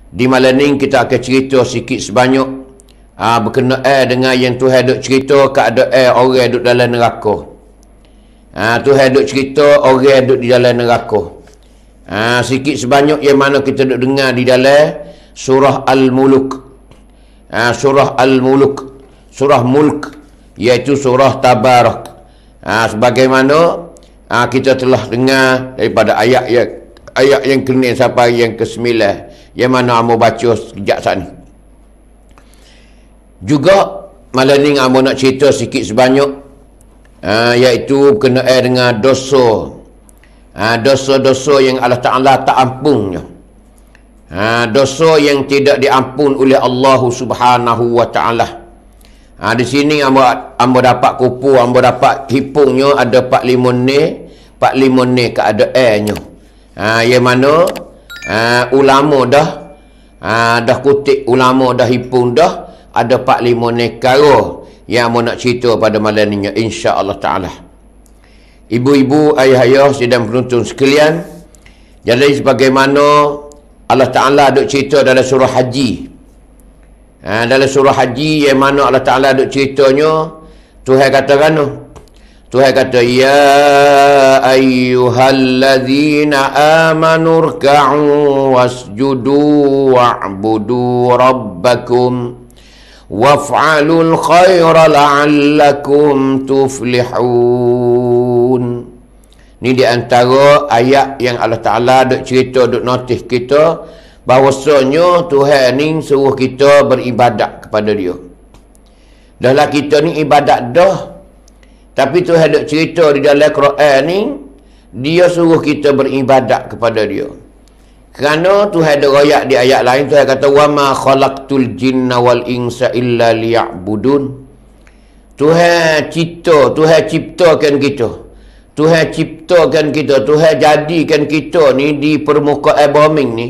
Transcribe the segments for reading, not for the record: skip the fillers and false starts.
Di malam ni kita akan cerita sikit sebanyak berkenaan dengan yang Tuhan duk cerita keadaan orang duk dalam neraka. Tuhan duk cerita orang duk di dalam neraka. Sikit sebanyak yang mana kita duk dengar di dalam surah Al-Mulk. Surah Al-Mulk, surah Mulk, iaitu surah Tabarak. Sebagaimana kita telah dengar daripada ayat yang ke-6 sampai yang ke-9, yang mana amo baca sekejap saat ni. Juga malam ni amo nak cerita sikit sebanyak iaitu berkenaan dengan dosa. Dosa-dosa yang Allah Ta'ala tak ampunnya. Dosa yang tidak diampun oleh Allah Subhanahu wa Ta'ala. Di sini amo dapat kupu, amo dapat hipungnya ada 45 ni keadaannya. Yang mana ulama dah kutip, ulama dah hipung dah ada 45 nekara yang amo nak cerita pada malam ni, insya-Allah taala. Ibu-ibu, ayah-ayah, sidang penonton sekalian, jadi sebagaimana Allah Taala duk cerita dalam surah Haji. Dalam surah Haji yang mana Allah Taala duk ceritanya, Tuhan katakan, Tuhan kata, ya ayyuhalladzina amanu rka'u wasjudu wa'budu rabbakum waf'alul khaira la'allakum tuflihun. Ni di antara ayat yang Allah Ta'ala duk cerita, duk notis kita bahawasanya Tuhan ni suruh kita beribadat kepada dia. Dah lah kita ni ibadat dah, tapi Tuhan duk cerita di dalam Quran ni, dia suruh kita beribadat kepada dia. Kerana Tuhan ada royak di ayat lain, Tuhan kata, وَمَا خَلَقْتُ الْجِنَّ وَالْإِنسَ إِلَّا لِيَعْبُدُونَ. Tuhan ciptakan kita. Tuhan ciptakan kita. Tuhan jadikan kita ni di permukaan bumi ni.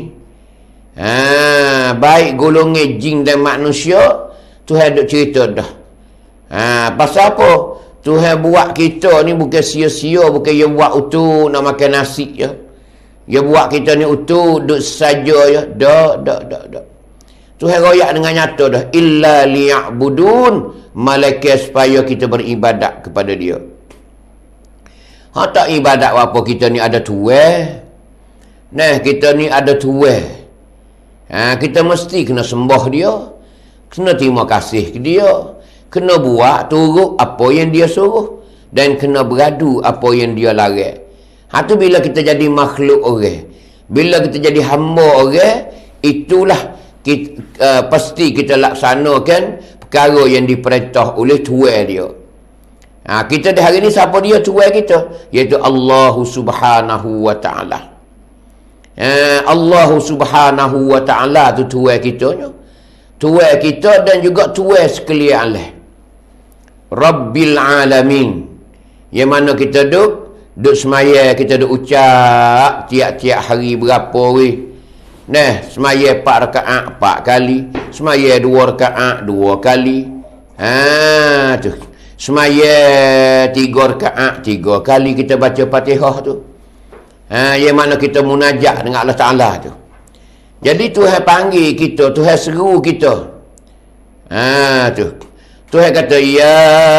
Baik golongan jin dan manusia, Tuhan duk cerita dah. Pasal apa? Tuhan buat kita ni bukan sia-sia, bukan dia buat utuh nak makan nasi je. Dia buat kita ni utuh duduk saja je. Dak. Tuhan royak dengan nyata dah. Illa liya'budun, malaikat supaya kita beribadat kepada dia. Tak ibadat apa, kita ni ada tuan. Kita ni ada tuan. Kita mesti kena sembah dia. Kena terima kasih ke dia. Kena buat turut apa yang dia suruh. Dan kena beradu apa yang dia larang. Tu bila kita jadi makhluk orang, bila kita jadi hamba orang, itulah pasti kita laksanakan perkara yang diperintah oleh tuan dia. Kita di hari ni siapa dia tuan kita? Iaitu Allah Subhanahu wa Ta'ala. Allah Subhanahu wa Ta'ala tu tuan kita. Tuan kita dan juga tuan sekalian Allah. Rabbil Alamin. Yang mana kita duk semaya, kita duk ucap tiap-tiap hari berapa weh. Semaya 4 rakaat 4 kali. Semaya 2 rakaat 2 kali. Tu. Semaya 3 rakaat 3 kali kita baca Fatihah tu. Yang mana kita munajat dengan Allah Ta'ala tu. Jadi Tuhan panggil kita, Tuhan seru kita. Tu. Tuhan kata, ya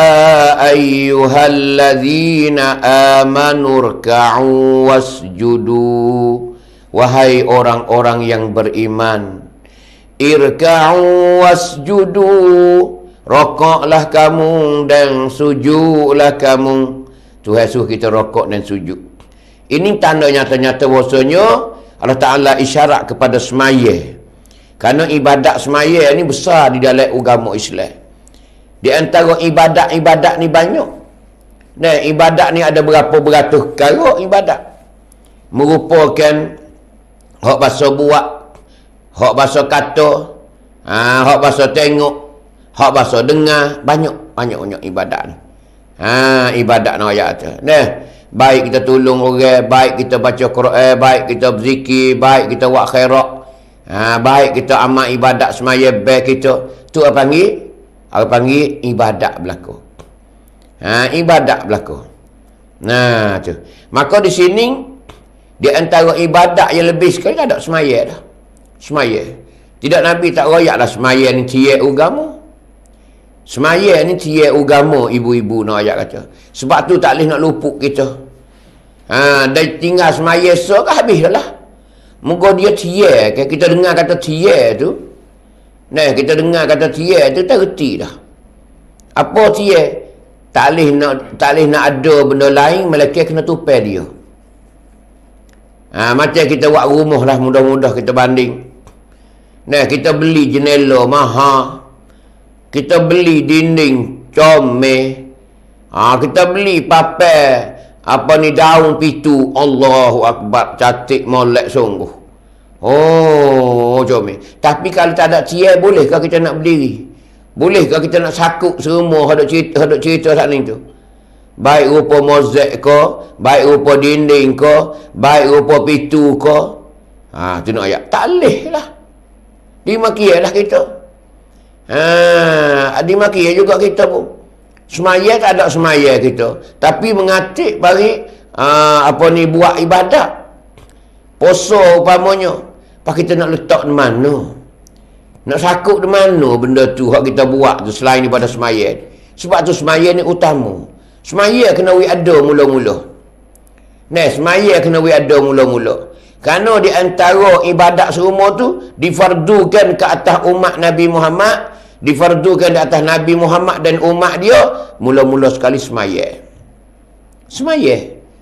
ayyuhalladzina amanu rka'u wasjudu. Wahai orang-orang yang beriman, irka'u wasjudu, rokoklah kamu dan sujudlah kamu. Tuhan suruh kita rokok dan sujud. Ini tanda nyata-nyata bahasanya Allah Ta'ala isyarat kepada semaya. Kerana ibadat semaya ni besar di dalam agama Islam. Di antara ibadat ni banyak. Ibadat ni ada berapa beratus perkara ibadat. Merupakan hak bahasa buat, hak bahasa kata, hak bahasa tengok, hak bahasa dengar, banyak ibadat ni. Ibadat ni ayat tu. Baik kita tolong orang, baik kita baca Quran, baik kita berzikir, baik kita buat khairat, baik kita amal ibadat semaya baik kita. Tu apa panggil? Apa panggil ibadat berlaku. Ibadat berlaku. Tu. Maka di sini, di antara ibadat yang lebih sekali ada semaya dah. Semaya. Tidak Nabi tak royak lah semaya ni tiap agama. Semaya ni tiap agama ibu-ibu nak ayat kata. Sebab tu tak boleh nak luput kita. Dan tinggal semaya so kan habis dah lah. Moga dia tiap kan kita dengar kata tiap tu. Nah, kita dengar kata tiap tu tak reti dah. Apa tiap? Tak boleh nak ada benda lain melainkan kena tupai dia. Macam kita buat rumah lah mudah-mudah kita banding. Nah, kita beli jendela mahal. Kita beli dinding comel. Kita beli papai apa ni daun pitu. Allahu Akbar, cantik molek sungguh. Oh, comel. Tapi kalau tak ada tiai, bolehkah kita nak berdiri? Bolehkah kita nak sakut semua hadap cerita saat ni tu? Baik rupa mozaik ke, baik rupa dinding ke, baik rupa pitu ke. Tu nak ayat. Tak boleh lah. Dimakilah kita. Dimakilah juga kita pun. Semaya tak ada semaya kita. Tapi mengatik bagi buat ibadat. Poso upamanya. Apa kita nak letak di mana? Nak sakut di mana benda tu hak kita buat tu selain daripada semaya. Sebab tu semaya ni utama. Semaya kena ada mula-mula. Semaya kena ada mula-mula. Kerana di antara ibadat semua tu difardukan ke atas umat Nabi Muhammad, difardukan di atas Nabi Muhammad dan umat dia mula-mula sekali semaya. Semaya.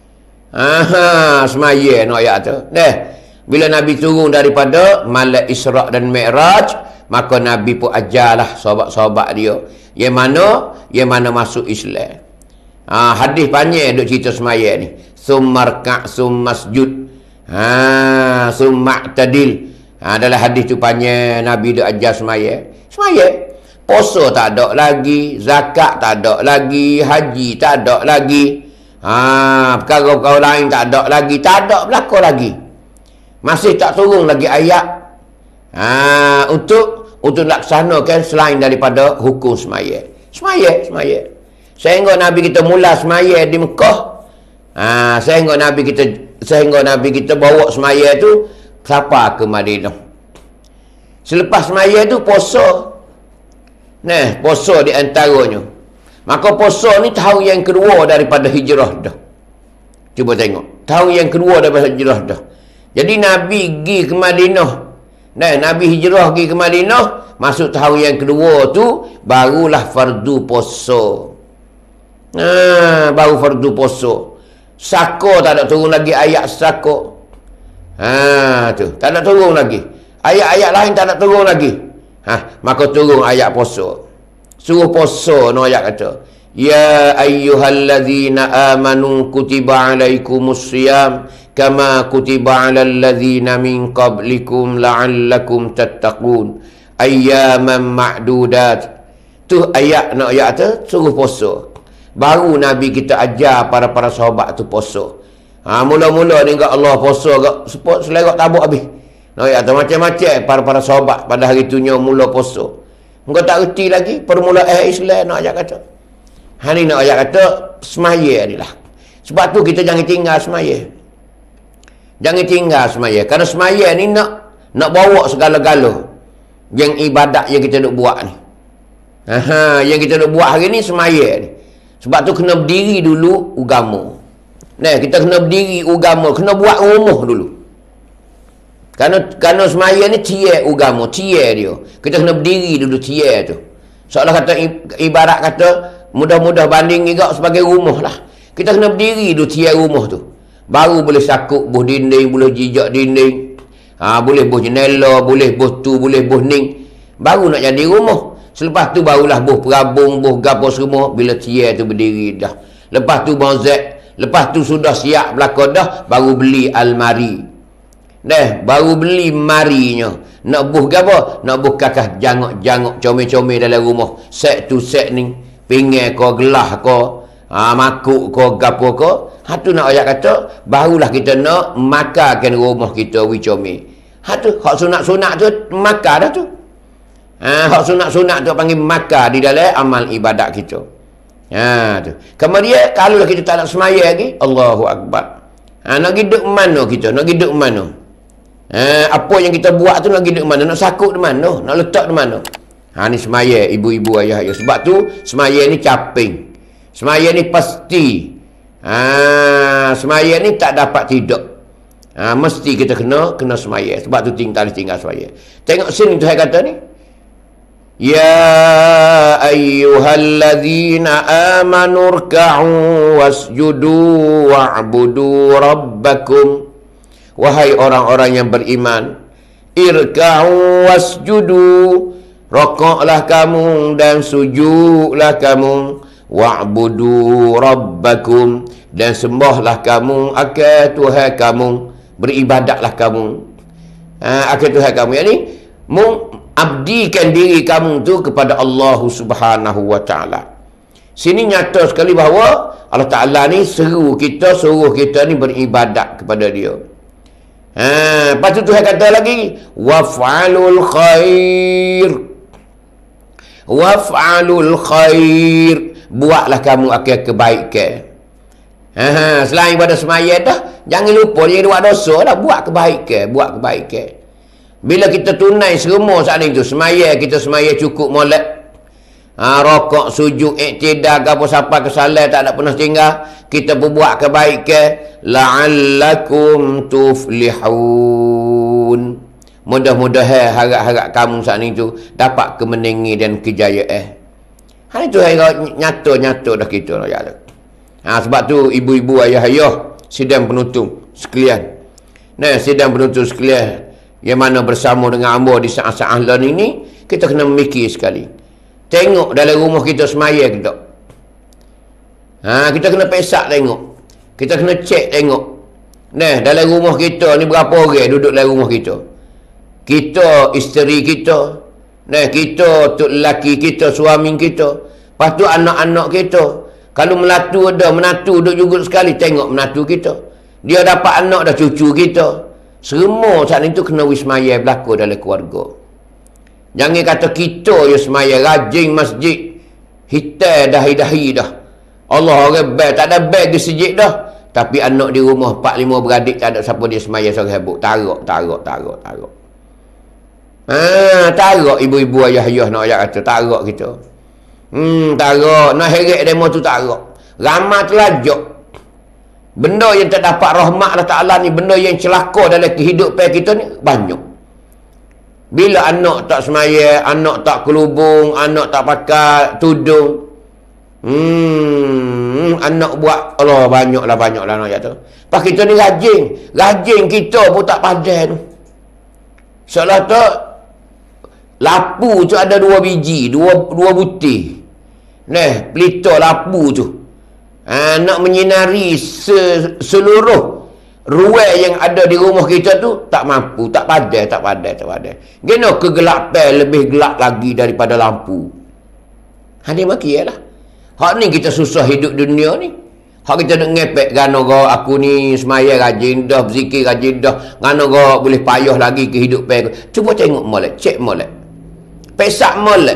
Semaya no ayat tu. Bila Nabi turun daripada Malam Isra' dan Mi'raj, maka Nabi pun ajarlah sahabat-sahabat dia yang mana masuk Islam. Hadis panjang duk cerita semaya ni. Summarka' summasjud. Summa'tadil. Dalam hadis tu panjang Nabi duk ajar semaya. Semaya. Puasa tak ada lagi, zakat tak ada lagi, haji tak ada lagi. Perkara-perkara lain tak ada lagi, tak ada berlaku lagi. Masih tak turun lagi ayat untuk laksanakan selain daripada hukum semaya. Semaya. Sehingga Nabi kita mula semaya di Mekah. Sehingga Nabi kita bawa semaya tu sampai ke Madinah. Selepas semaya tu puasa. Puasa di antaranya. Maka puasa ni tahun yang kedua daripada hijrah dah. Cuba tengok. Tahun yang kedua daripada hijrah dah. Jadi Nabi pergi ke Madinah. Nabi hijrah pergi ke Madinah. Masuk tahun yang kedua tu barulah fardu puasa. Baru fardu puasa. Sako tak ada turun lagi ayat sako. Tu tak ada turun lagi. Ayat-ayat lain tak ada turun lagi. Maka turun ayat puasa. Suruh puasa no ayat kata. Ya ayyuhallazina amanu kutiba alaikumusiyam kama kutiba alal ladzina min qablikum la'allakum tattaqun ayyaman ma'dudat. Tu ayat nak ayat tu suruh puasa. Baru Nabi kita ajar para sahabat tu puasa. Mula-mula ni kat Allah puasa kat selerak tabuk habis. Nak ayat tu macam-macam para sahabat pada hari tu mula puasa. Engkau tak reti lagi permulaan Islam nak ayat kata. Ni nak ayat kata semaya ni lah. Sebab tu kita jangan tinggal semaya. Jangan tinggal semaya. Kerana semaya ni nak bawa segala-gala yang ibadat yang kita nak buat ni. Yang kita nak buat hari ni semaya ni. Sebab tu kena berdiri dulu agama. Kita kena berdiri agama, kena buat rumah dulu. Kerana semaya ni tiap agama, tiap dia. Kita kena berdiri dulu tiap tu. Seolah kata ibarat kata mudah-mudah banding juga sebagai rumah lah. Kita kena berdiri dulu tiap rumah tu. Baru boleh sakut buh dinding, boleh jijak dinding. Boleh buh jendela, boleh buh tu, boleh buh ning. Baru nak jadi rumah. Selepas tu barulah buh perabung, buh gapo semua bila tiar tu berdiri dah. Lepas tu bozek, lepas tu sudah siap belakang dah, baru beli almari. Baru beli marinya. Nak buh gapo? Nak buh kakah jangok-jangok comel-comel dalam rumah. Set tu set ni, pinggan ko, gelah ko, makuk ko, gapo ko. Tu nak ayat kata, barulah kita nak makankan rumah kita wicomel. Tu hak sunat-sunat tu makan dah tu. Hak sunat-sunat tu panggil makan di dalam amal ibadat kita. Tu. Kemudian kalau kita tak nak semaya lagi, Allahu Akbar. Nak hidup mana kita? Nak hidup mana? Apa yang kita buat tu nak pergi di mana? Nak sakut di mana? Nak letak di mana? Ni semaya ibu-ibu ayah-ayah. Sebab tu semaya ni caping. Semaya ni pasti. Semaya ni tak dapat tidak. Mesti kita kena semaya. Sebab tu tinggal semaya. Tengok sini Tuhan kata ni. Ya ayyuhalladzina amanu rka'u wasjudu wa'budu rabbakum. Wahai orang-orang yang beriman, irka'u wasjudu, rokoklah kamu dan sujudlah kamu, wa'budu rabbakum, dan sembahlah kamu akan Tuhan kamu, beribadatlah kamu akan Tuhan kamu. Yang ni abdikan diri kamu tu kepada Allah Subhanahu wa taala. Sini nyata sekali bahawa Allah Taala ni suruh kita ni beribadat kepada dia. Lepas tu Tuhan kata lagi, waf'alul khair, buatlah kamu akan kebaikan. Selain pada semaya dah, jangan lupa jangan buat dosa dah, buat kebaikan. Bila kita tunai semua saat itu, kita semaya cukup molek. Rokok, sujud, iktidal, apa siapa kesalahan tak ada pernah tinggal, kita berbuat kebaikan, la'allakum tuflihun. Mudah-mudahan harap-harap kamu saat itu dapat kemenangan dan kejayaan. Itu nyata-nyata dah kita ya. Sebab tu ibu-ibu, ayah-ayah, sidang penuntut sekalian. Sidang penuntut sekalian yang mana bersama dengan hamba di saat-saat learning ni, kita kena memikir sekali. Tengok dalam rumah kita semaya ke tak? Kita kena pesak tengok. Kita kena cek tengok. Dalam rumah kita ni berapa orang duduk dalam rumah kita? Kita, isteri kita, kita, tok lelaki kita, suami kita. Lepas tu anak-anak kita. Kalau menatu duduk juga sekali, tengok menatu kita. Dia dapat anak dah, cucu kita. Semua saat itu kena wismaya berlaku dalam keluarga. Jangan kata kita ya semaya rajin masjid, hitam dahi-dahi dah. Allah orang baik, tak ada baik di masjid dah. Tapi anak di rumah 4-5 beradik tak ada siapa dia semaya seorang habuk. Tarak. Tarak ibu-ibu ayah-ayah nak ayat kata tarak kita. Tarak, nak heret demo tu tarak. Ramai telajak. Benda yang tak dapat rahmat Allah Ta'ala ni, benda yang celaka dalam kehidupan kita ni banyak. Bila anak tak semaya, anak tak kelubung, anak tak pakai tudung, anak buat Allah banyaklah nak kata. Pas kita ni rajin kita pun tak pandai tu. Seolah tak lapu tu ada 2 biji, dua butir. Pelita lapu tu. Nak menyinari seluruh ruang yang ada di rumah kita tu tak mampu, tak padai. Gena kegelapan lebih gelap lagi daripada lampu. Dia makilah. Hak ni kita susah hidup dunia ni. Hak kita nak ngepek gana aku ni semaya rajin dah, berzikir rajin dah, gana boleh payah lagi kehidupan. Cuba tengok molek, cek molek. Pesak molek.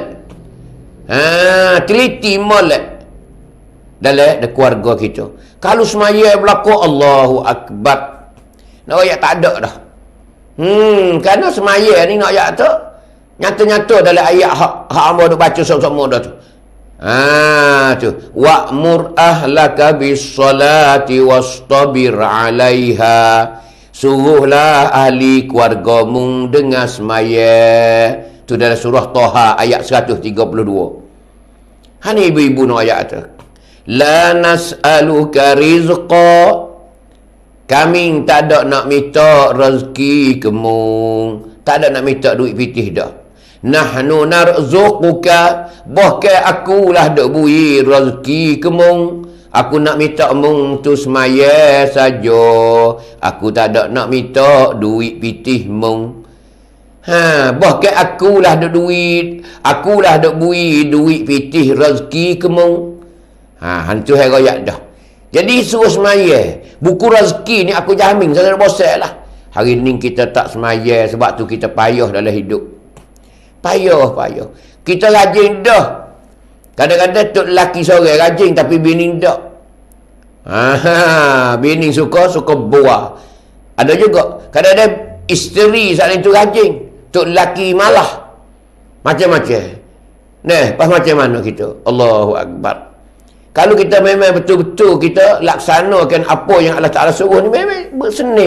Teliti molek. Dalam keluarga kita. Kalau semaya berlaku Allahu Akbar, nak ayat tak ada dah. Kerana semaya ni nak ayat tu nyata-nyata dalam ayat hak hamba duk baca sama-sama dah tu. Tu wa'mur ahlaka bis-salati wastabir 'alaiha. Suruhlah ahli keluargamu dengan semaya. Tu dalam surah Taha ayat 132. Ni ibu-ibu nak ayat tu. La nas'aluka rizqa, kami tak ada nak minta rezeki kamu, tak ada nak minta duit pitih dah. Nahnu narzuquka, bahkan akulah dak bui rezeki kamu. Aku nak minta mung tu semaya saja, aku tak ada nak minta duit pitih mung. Bahkan akulah dak duit, akulah dak bui duit pitih rezeki kamu. Hantu hai royak dah. Jadi suruh semaya. Buku rezeki ni aku jamin saya bosan lah. Hari ni kita tak semaya sebab tu kita payah dalam hidup. Payah. Kita rajin dah. Kadang-kadang tok lelaki seorang rajin tapi bini dak. Bini suka buah. Ada juga. Kadang-kadang isteri saat itu rajin, tok lelaki malah. Macam-macam. Nah, pas macam mana kita? Allahu Akbar. Kalau kita memang betul-betul kita laksanakan apa yang Allah Ta'ala suruh ni, memang seni.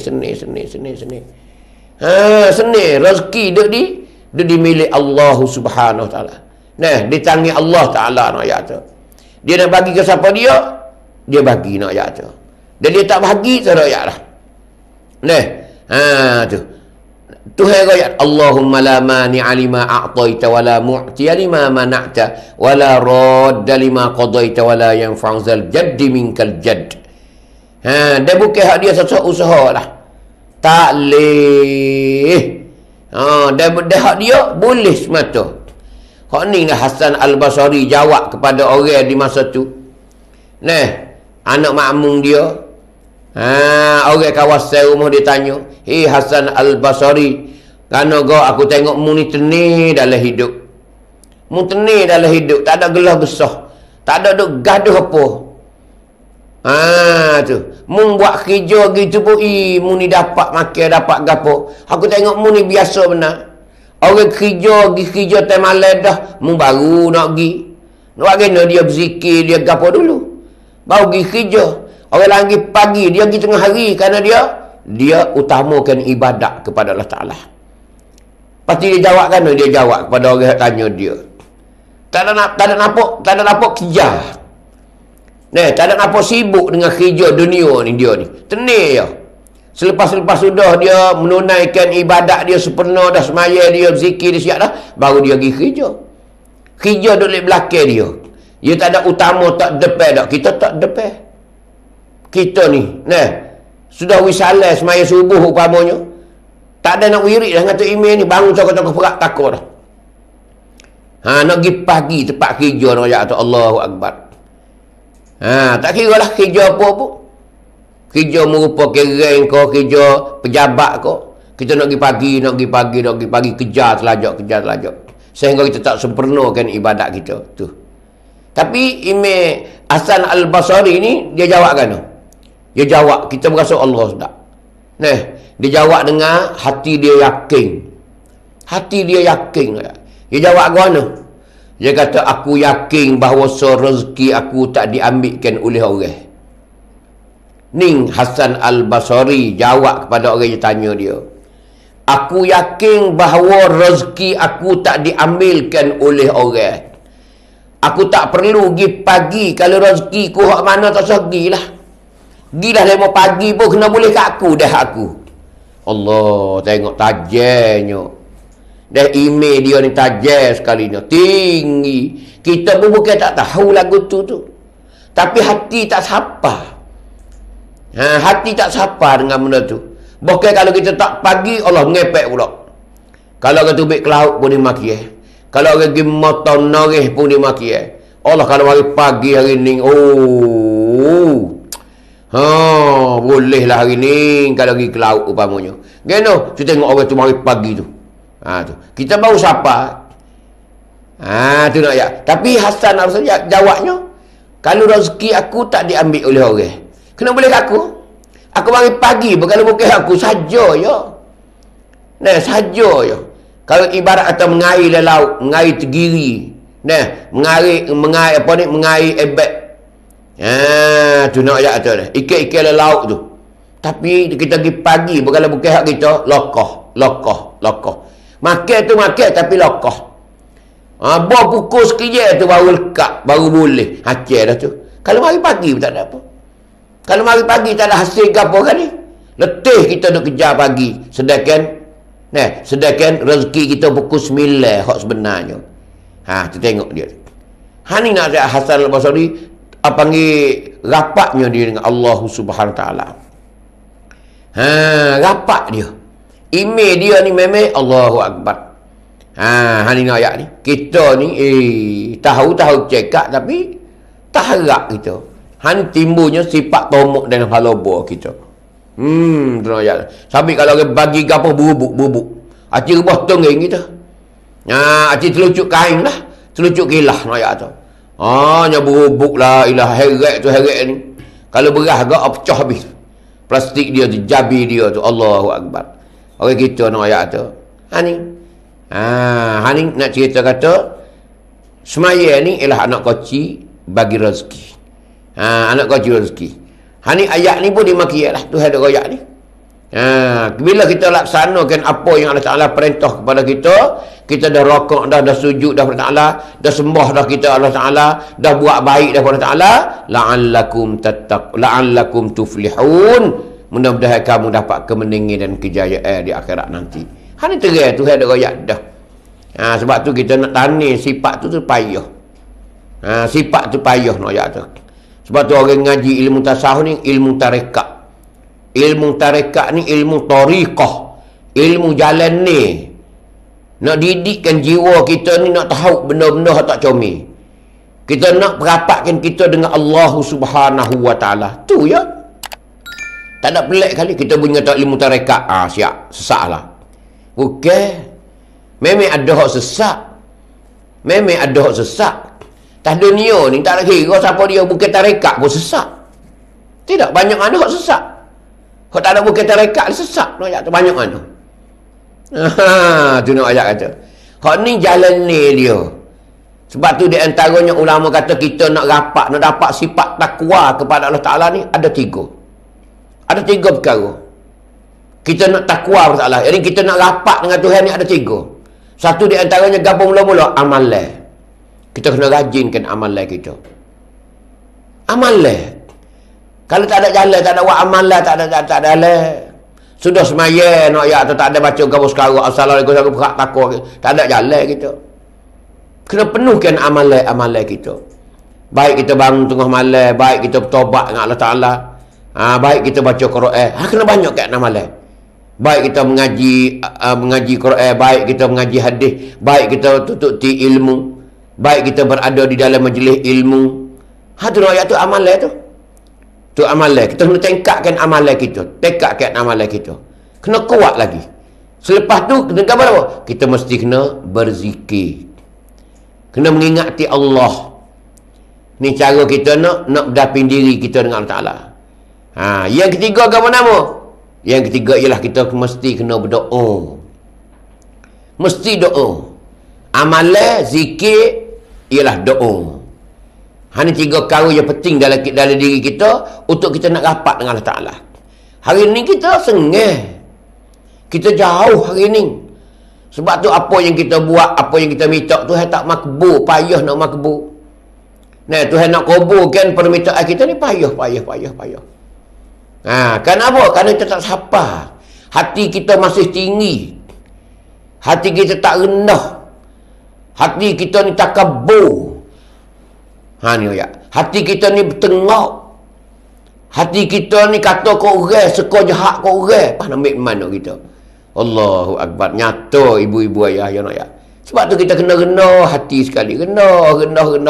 Seni. Rezeki dia dimiliki Allah Subhanahu Wa Ta'ala. Nah, di tangan Allah Ta'ala nak ayat tu. Dia nak bagi ke siapa dia bagi nak ayat tu. Dan dia tak bagi, tak ada ayat lah. Nah, tu. Tuhan ayat, Allahumma la mani'a lima a'taita wa la mu'tiya lima mana'ta wa la radda lima qadaita wa la yanfa'u zal jaddi minkal jadd. Dia bukan hak dia satu usaha lah. Tak leh. Dia hak dia boleh semata. Hak ni lah Hasan Al-Basri jawab kepada orang di masa tu. Nah, anak makmum dia, orang kawasan rumah dia tanya, Hasan Al-Basri, kerana aku tengok mu ni tenir dalam hidup. Mu tenir dalam hidup, tak ada gelah besar, tak ada duk gaduh apa. Tu. Mu buat kerja gitu pun, mu ni dapat makan, dapat gapo. Aku tengok mu ni biasa benar. Orang kerja time malam dah, mu baru nak pergi. Nak kena dia berzikir, dia gapo dulu. Baru pergi kerja. Orang lagi pagi, dia pergi tengah hari kerana dia utamakan ibadat kepada Allah Ta'ala. Pasti dia jawab kan? Dia jawab kepada orang yang tanya dia. Tak ada nampak kerja. Tak ada nampak sibuk dengan kerja dunia ni dia ni. Tenir je. Selepas sudah dia menunaikan ibadat dia sempurna dah, semaya dia, zikir dia siap dah, baru dia pergi kerja. Kerja duduk di belakang dia. Dia tak ada utama, tak depan dah. Kita tak depan. Kita ni, sudah wisalah semaya subuh upamanya, tak ada nak wirid dah dengan Tok Imam ni, bangun cokok-cokok perak takut dah. Nak pergi pagi tempat kerja nak ayat tu, Allahu Akbar. Tak kira lah kerja apa pun. Kerja merupa kereng kau, kerja pejabat kau. Kita nak pergi pagi, kejar telajak. Sehingga kita tak sempurnakan ibadat kita. Tu. Tapi Imam Hasan Al-Basri ni, dia jawab kan? Dia jawab, kita berasa Allah sudah. Dia jawab dengan hati dia yakin. Dia jawab ke mana? Dia kata, aku yakin bahawa rezeki aku tak diambilkan oleh orang. Ning Hasan Al-Basri jawab kepada orang yang tanya dia. Aku yakin bahawa rezeki aku tak diambilkan oleh orang. Aku tak perlu pergi pagi. Kalau rezeki ku hak mana tak usah pergilah. Gilah 5 pagi pun kena boleh kat aku dah aku. Allah, tengok tajamnya. Dah email dia ni tajam sekali ni. Tinggi. Kita pun bukan tak tahu lagu tu. Tapi hati tak sapa. Hati tak sapa dengan benda tu. Bahkan kalau kita tak pagi, Allah ngepek pula. Kalau kita tubik ke laut pun dia maki. Kalau orang pergi motor noreh pun dia maki. Allah kalau hari pagi hari ni, bolehlah hari ni kalau pergi ke laut upamanya. Geno, tu tengok orang tu hari pagi tu. Tu. Kita baru siapa? Tu nak ya. Tapi Hasan harus jawabnya, kalau rezeki aku tak diambil oleh orang, kena boleh aku. Aku mari pagi, kalau bukan aku saja ya. Saja ya. Kalau ibarat kata mengair dalam laut, mengair tegiri. Mengair ebek. Tu nak ayat tu dah. Ikan-ikan dalam laut tu. Tapi kita pergi pagi, kalau bukan hak kita, lokoh. Makan tu makan tapi lokoh. Bawa pukul sekejap tu baru lekat, baru boleh. Hancur dah tu. Kalau mari pagi pun tak ada apa. Kalau mari pagi tak ada hasil ke apa kan ni. Letih kita duk kejar pagi. Sedangkan rezeki kita pukul 9 hak sebenarnya. Tu tengok dia. Ni nak Hasan Al-Basri panggil rapatnya dia dengan Allah Subhanahu Taala. Rapat dia. Email dia ni memang Allahu Akbar. Ni nak ayat ni. Kita ni tahu-tahu cekak tapi tak harap kita. Ni timbulnya sifat tomok dan halobo kita. Tu ayat. Sampai kalau orang bagi gapo bubuk. Aci rebah tongeng kita. Aci telucuk kain lah. Telucuk kilah nak ayat tu. Nya bubuk lah ilah heret ni. Kalau beras agak pecah habis. Plastik dia tu, jabi dia tu, Allahu Akbar. Orang kita nak ayat tu. Ni nak cerita kata semaya ni ialah anak koci bagi rezeki. Anak koci rezeki. Ni ayat ni pun dimaki lah Tuhan ada ayat ni. Bila kita laksanakan apa yang Allah Ta'ala perintah kepada kita, kita dah rokok dah sujud dah kepada Ta'ala, dah sembah dah kita Allah Ta'ala, dah buat baik dah kepada Ta'ala, la'allakum tuflihun, mudah-mudahan kamu dapat kemenangan dan kejayaan di akhirat nanti. Ni terang Tuhan ada ayat dah. Sebab tu kita nak tani sifat tu payah. Sifat tu payah nak ayat tu. Sebab tu orang ngaji ilmu tasawuf ni ilmu tarekat. Ilmu tarekat ni ilmu tariqah, ilmu jalan ni. Nak didikkan jiwa kita ni, nak tahu benda-benda tak comel. Kita nak perapatkan kita dengan Allah Subhanahu Wa Ta'ala. Tu ya. Tak ada pelik kali kita punya ilmu tarekat. Siap, sesak lah. Okey. Memang ada hak sesak. Memang ada hak sesak. Tas dunia ni tak ada kira siapa dia bukan tarekat pun sesak. Tidak, banyak mana hak sesak. Kalau tak ada bukan tarekat, sesak. Ayat tu banyak mana. Tu nak ayat kata. Kalau ni jalan ni dia. Sebab tu di antaranya ulama kata kita nak rapat, nak dapat sifat takwa kepada Allah Ta'ala ni, ada 3. Ada 3 perkara. Kita nak takwa kepada Allah. Jadi kita nak rapat dengan Tuhan ni ada 3. Satu di antaranya gabung mula-mula, amalan. Kita kena rajinkan amalan kita. Amalan. Kalau tak ada jalan, tak ada buat amalan, tak ada jalan. Sudah semaya nak ayat tu, tak ada baca gabus sekarang, assalamualaikum, aku berat takut. Tak ada jalan kita. Kena penuhkan amalan kita. Baik kita bangun tengah malam, baik kita bertobat dengan Allah Ta'ala. Baik kita baca Quran. Kena banyak kat amalan. Baik kita mengaji Quran, baik kita mengaji hadis, baik kita tututi ilmu, baik kita berada di dalam majlis ilmu. Tu ayat tu amalan tu. Tu amalan. Kita kena tingkatkan amalan kita. Tingkatkan amalan kita. Kena kuat lagi. Selepas tu, kena apa? Kita mesti kena berzikir. Kena mengingati Allah. Ni cara kita nak berdapin diri kita dengan Allah Ta'ala. Yang ketiga apa nama? Yang ketiga ialah kita mesti kena berdoa. Mesti doa. Amalan, zikir ialah doa. Ini 3 perkara yang penting dalam diri kita untuk kita nak rapat dengan Allah Ta'ala. Hari ni kita sengih. Kita jauh hari ni. Sebab tu apa yang kita buat, apa yang kita minta, Tuhan tak makbul, payah nak makbul. Tuhan nak kabulkan permintaan kita ni payah. Kenapa? Kerana kita tak sabar. Hati kita masih tinggi. Hati kita tak rendah. Hati kita ni takabur. Ni ya. Hati kita ni bertengok. Hati kita ni kata kau orang, seko jahat kau orang. Nak ambil mana kita? Allahu Akbar. Nyata ibu-ibu ayah ya nak ya. Sebab tu kita kena rendah hati sekali. Rendah.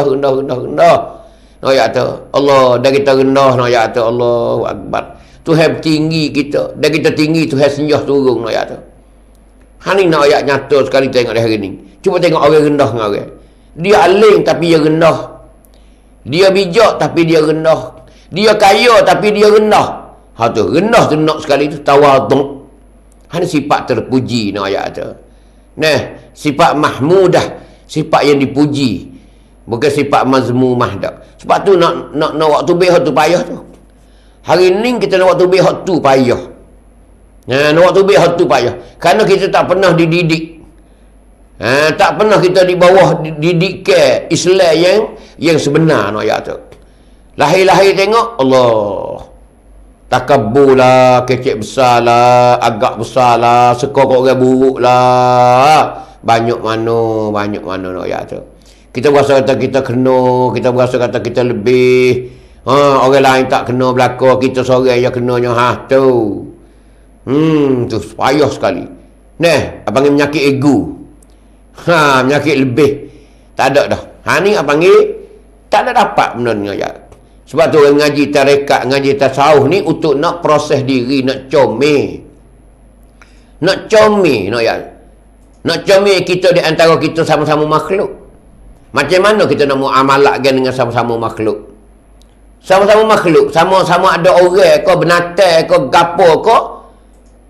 Nak ya tu. Allah, dah kita rendah nak ya tu. Allahu Akbar. Tuhan tinggi kita. Dah kita tinggi Tuhan senjah turun nak ya tu. Ni nak ayat nyata sekali tengok hari ni. Cuba tengok orang rendah dengan orang. Dia aling tapi dia rendah. Dia bijak tapi dia rendah. Dia kaya tapi dia rendah. Tu rendah tu nak sekali tu tawaduk. Ini sifat terpuji nak ayat tu. Sifat mahmudah, sifat yang dipuji. Bukan sifat mazmumah dak. Sebab tu nak waktu behot tu payah tu. Hari ni kita nak waktu behot tu payah. Nak waktu behot tu payah. Kerana kita tak pernah dididik. Tak pernah kita di bawah didikan Islam yang sebenar nak ayat tu. Lahir-lahir tengok Allah. Takabur lah, kecek besar lah, agak besar lah, sekor orang buruk lah. Banyak mana nak ayat tu. Kita berasa kata kita kena, kita berasa kata kita lebih. Orang lain tak kena berlaku, kita seorang yang kenanya tu. Tu payah sekali. Abang menyakit ego. Menyakit lebih. Tak ada dah. Ni apa panggil tak ada dapat benda ni ayat. Sebab tu orang ngaji tarekat, ngaji tasawuf ni untuk nak proses diri, nak comel. Nak comel nak ayat. Nak comel kita di antara kita sama-sama makhluk. Macam mana kita nak muamalahkan dengan sama-sama makhluk? Sama-sama makhluk, sama-sama ada orang ke binatang ke gapo ke,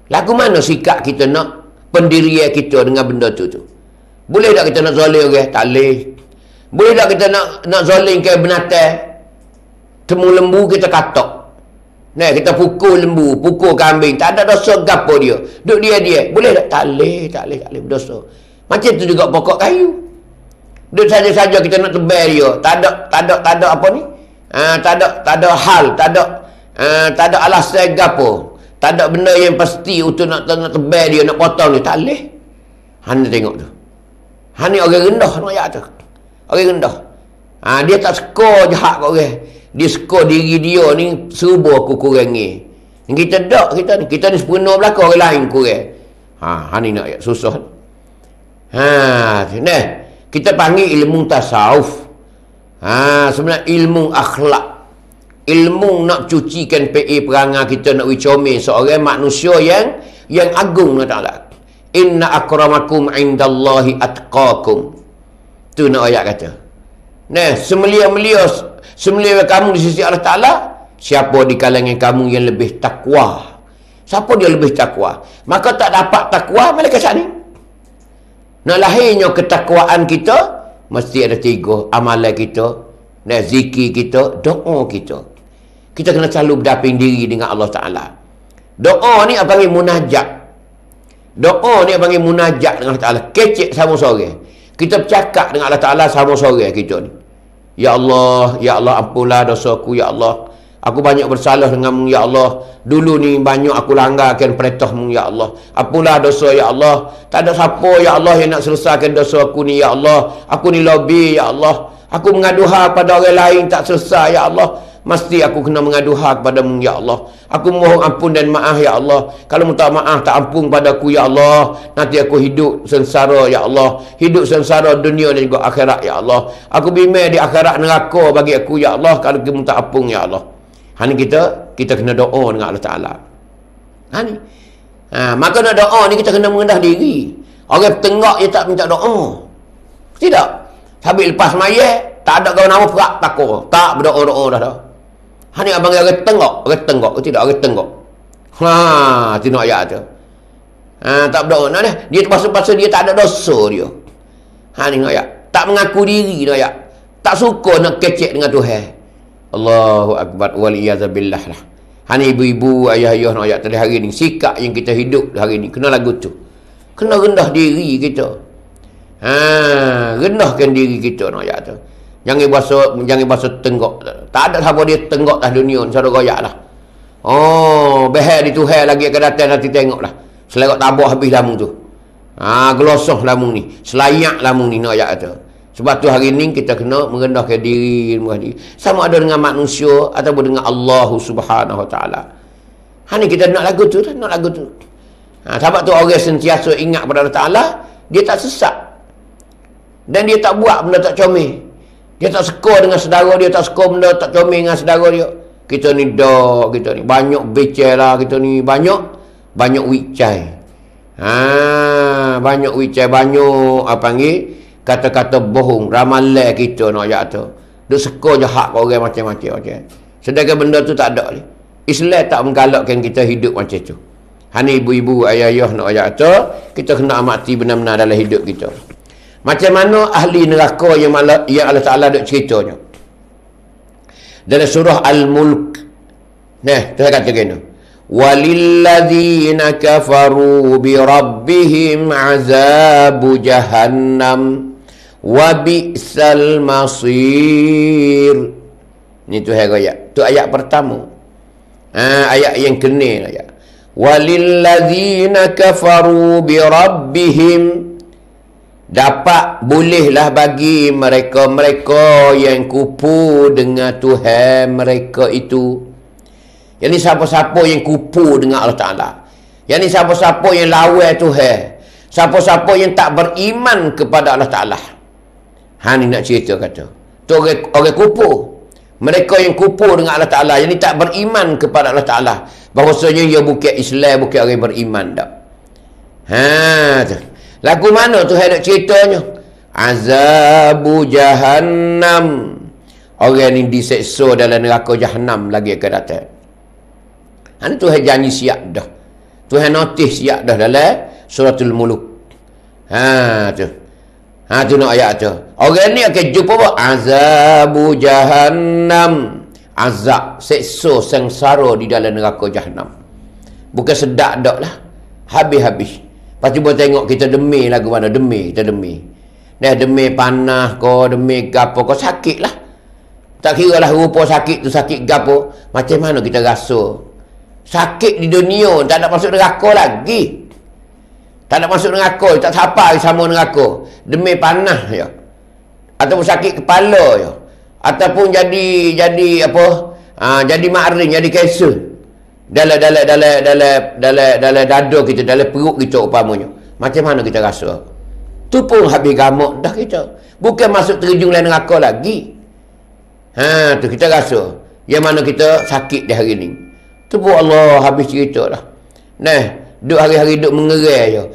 Lagu mana sikap kita nak pendirian kita dengan benda tu? Boleh tak kita nak zalim orang? Tak boleh. Boleh tak kita nak zalim ke binatang? Temu lembu kita katok. Nah, kita pukul lembu, pukul kambing. Tak ada dosa gapo dia. Duk dia. Boleh tak? Tak boleh berdosa. Macam tu juga pokok kayu. Duk saja-saja kita nak tebal dia. Tak ada apa ni? Tak ada hal, tak ada alasan gapo. Tak ada benda yang pasti untuk nak tebal dia, nak potong dia. Tak boleh. Hana tengok tu. Hana orang rendah nak ayat tu. Orang rendah. Dia tak skor jahat kat orang. Dia skor diri dia ni serba aku kurang ni. Kita tak, kita ni sepenuh belakang orang lain kurang. Ni nak ayat susah. Nah, kita panggil ilmu tasawuf. Sebenarnya ilmu akhlak. Ilmu nak cucikan PA perangai kita, nak wicomel seorang manusia yang agung Allah Ta'ala. Inna akramakum indallahi atqakum. Tu nak ayat kata. Nah, semelia-melia kamu di sisi Allah Ta'ala, siapa di kalangan kamu yang lebih takwa? Siapa dia lebih takwa? Maka tak dapat takwa malaikat sana. Nak lahirnya ketakwaan kita, mesti ada 3. Amalan kita, zikir kita, doa kita. Kita kena selalu berdaping diri dengan Allah Ta'ala. Doa ni apa panggil munajat. Doa ni apa panggil munajat dengan Allah Ta'ala. Kecek sama sore. Kita bercakap dengan Allah Ta'ala sama sore kita ni. Ya Allah, ampunlah dosaku, ya Allah. Aku banyak bersalah denganmu, ya Allah. Dulu ni banyak aku langgarkan perintahmu, ya Allah. Ampunlah dosa, ya Allah. Tak ada siapa, ya Allah, yang nak selesaikan dosa aku ni, ya Allah. Aku ni lobby, ya Allah. Aku mengaduhar pada orang lain tak selesai, ya Allah. Mesti aku kena mengaduhar kepadamu, ya Allah. Aku mohon ampun dan maaf, ya Allah. Kalau minta maaf tak ampun padaku, ya Allah. Nanti aku hidup sengsara, ya Allah. Hidup sengsara dunia dan juga akhirat, ya Allah. Aku bimbang di akhirat neraka bagi aku, ya Allah. Kalau aku minta ampun, ya Allah. Ni kita kena doa dengan Allah Ta'ala. Maka nak doa ni kita kena mengendah diri. Orang tenggak dia tak minta doa. Tidak. Habis lepas mayat, tak ada kawan nama perak takut. Tak berdoa-doa dah. Ni abang orang tenggak. Tidak, orang tenggak. Itu nak ayat tu. Tak berdoa. Dia terpaksa dia tak ada dosa dia. Ni nak ayat. Tak mengaku diri nak ayat. Tak suka nak kecek dengan Tuhan. Allahu Akbar waliyazabillah lah. Ibu-ibu, ayah-ayah nak ayat tadi hari ni. Sikap yang kita hidup hari ni. Kena lagu tu. Kena rendah diri kita. Rendahkan diri kita nak ayat tu. Jangan bahasa tenggak. Tak ada siapa dia tenggak dah dunia ni. Saudara goyak lah. Behar di Tuhan lagi akan datang nanti tengok lah. Selerak tabak habis lamu tu. Gelosah lamu ni. Selayak lamu ni nak ayat tu. Sebab tu hari ni kita kena merendahkan diri. Sama ada dengan manusia ataupun dengan Allah Subhanahu Wa Ta'ala. Ni kita nak lagu tu. Sebab tu orang sentiasa ingat pada Allah Ta'ala. Dia tak sesat. Dan dia tak buat benda tak comel. Dia tak skor dengan saudara dia. Tak skor benda tak comel dengan saudara dia. Kita ni banyak becel lah. Kita ni banyak wicai. Banyak wicai. Banyak apa panggil kata-kata bohong, ramalan kita nak ayat tu. Duk skor jahat kat orang macam-macam. Sedangkan benda tu tak ada. Islam tak menggalakkan kita hidup macam tu. Ibu-ibu, ayah-ayah nak ayat tu, kita kena amati benar-benar dalam hidup kita. Macam mana ahli neraka yang Allah Ta'ala duk ceritanya. Dalam surah Al-Mulk. Tu saya kata gini. Walilladzina kafaru bi rabbihim azabu jahannam wa bi'sal masir. Ni tu ayat. Tu ayat pertama. Ayat yang kena ayat. Walilladzina kafaru bi rabbihim, dapat bolehlah bagi mereka yang kupu dengan Tuhan mereka itu. Yang ni siapa-siapa yang kupu dengan Allah Ta'ala. Yang ni siapa-siapa yang lawan Tuhan. Siapa-siapa yang tak beriman kepada Allah Ta'ala. Ni nak cerita kata. Tu orang kupu. Mereka yang kupu dengan Allah Ta'ala. Yang ni tak beriman kepada Allah Ta'ala. Bahawasanya dia bukan Islam, bukan orang beriman tak. Tu. Lagu mana tu ada ceritanya? Azabu jahannam. Orang ni diseksa dalam neraka jahannam lagi akan datang. Tu janji siap dah. Tuhan notis siap dah dalam suratul Muluk. Tu nak ayat tu. Orang ni akan jumpa apa? Azabu jahannam. Azab, seksa sengsara di dalam neraka jahannam. Bukan sedap dak lah. Habis-habis. Lepas tu tengok kita demi lagu mana. Kita demi. Demi panah kau, demi gapo kau, sakit lah. Tak kira lah rupa sakit tu sakit gapo. Macam mana kita rasa? Sakit di dunia, tak nak masuk neraka lagi. Tak nak masuk neraka, tak siapa sama neraka. Demi panah ya. Ataupun sakit kepala ya. Ataupun jadi apa? Jadi maring, jadi kanser. Dalam dada kita, dalam perut kita umpamanya. Macam mana kita rasa? Tu pun habis gamak dah kita. Bukan masuk terjun dalam neraka lagi. Tu kita rasa. Yang mana kita sakit di hari ni. Tu pun Allah habis cerita dah. Duk hari-hari duk mengerai je.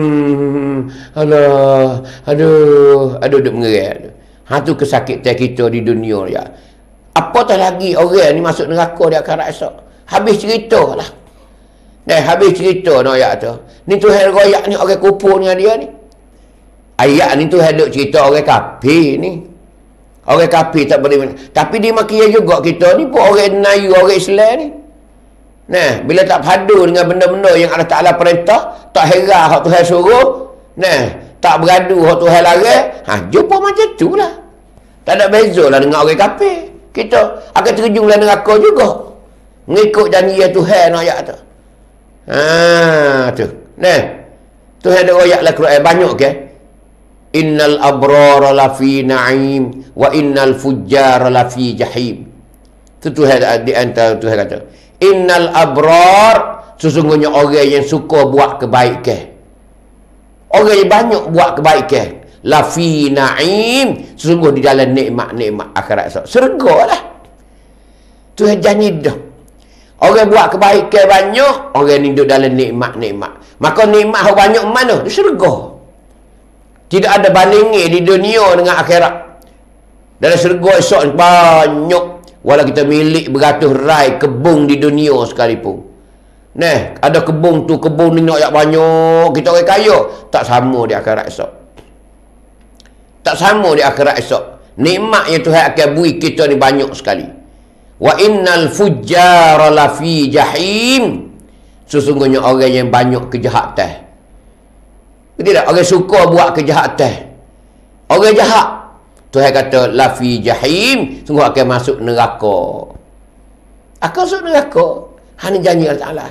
Alah, aduh duk mengerai. Tu kesakitan kita di dunia ya. Apatah lagi orang ni masuk neraka di akhirat esok. Habis cerita lah. Habis cerita no ayat tu. Ni Tuhan royak ni orang kupur dengan dia ni. Ayat ni Tuhan duk cerita orang kafir ni. Orang kafir tak boleh. Tapi dia makia juga kita ni pun orang Melayu, orang Islam ni. Bila tak padu dengan benda-benda yang Allah Ta'ala perintah, tak heran hak Tuhan suruh, tak beradu hak Tuhan larang, jumpa macam tu lah. Tak ada beza lah dengan orang kafir. Kita akan terjun dalam neraka juga. Ngikut janji Tuhan ayat tu. Tu. Tuhan ada ayat lah Quran banyak ke? Innal abrara lafi na'im wa innal fujjara lafi jahim. Tu Tuhan di antara Tuhan kata. Innal abrar, sesungguhnya orang yang suka buat kebaikan. Orang yang banyak buat kebaikan. Lafi na'im, sesungguh di dalam nikmat-nikmat akhirat esok. Syurga lah. Tuhan janji dah. Orang buat kebaikan banyak, orang ni duduk dalam nikmat-nikmat. Maka nikmat yang banyak mana? Di syurga. Tidak ada bandingnya di dunia dengan akhirat. Dalam syurga esok banyak. Walau kita milik beratus rai kebun di dunia sekalipun. Ada kebun tu, kebun ni nak banyak. Kita orang kaya. Tak sama di akhirat esok. Tak sama di akhirat esok. Nikmat yang Tuhan akan beri kita ni banyak sekali. Wa innal fujjara lafi jahim. Sesungguhnya orang yang banyak kejahatan. Tidak, orang suka buat kejahatan. Orang jahat. Tuhan kata lafi jahim, sungguh akan masuk neraka. Akan masuk neraka. Hani janji Allah Ta'ala.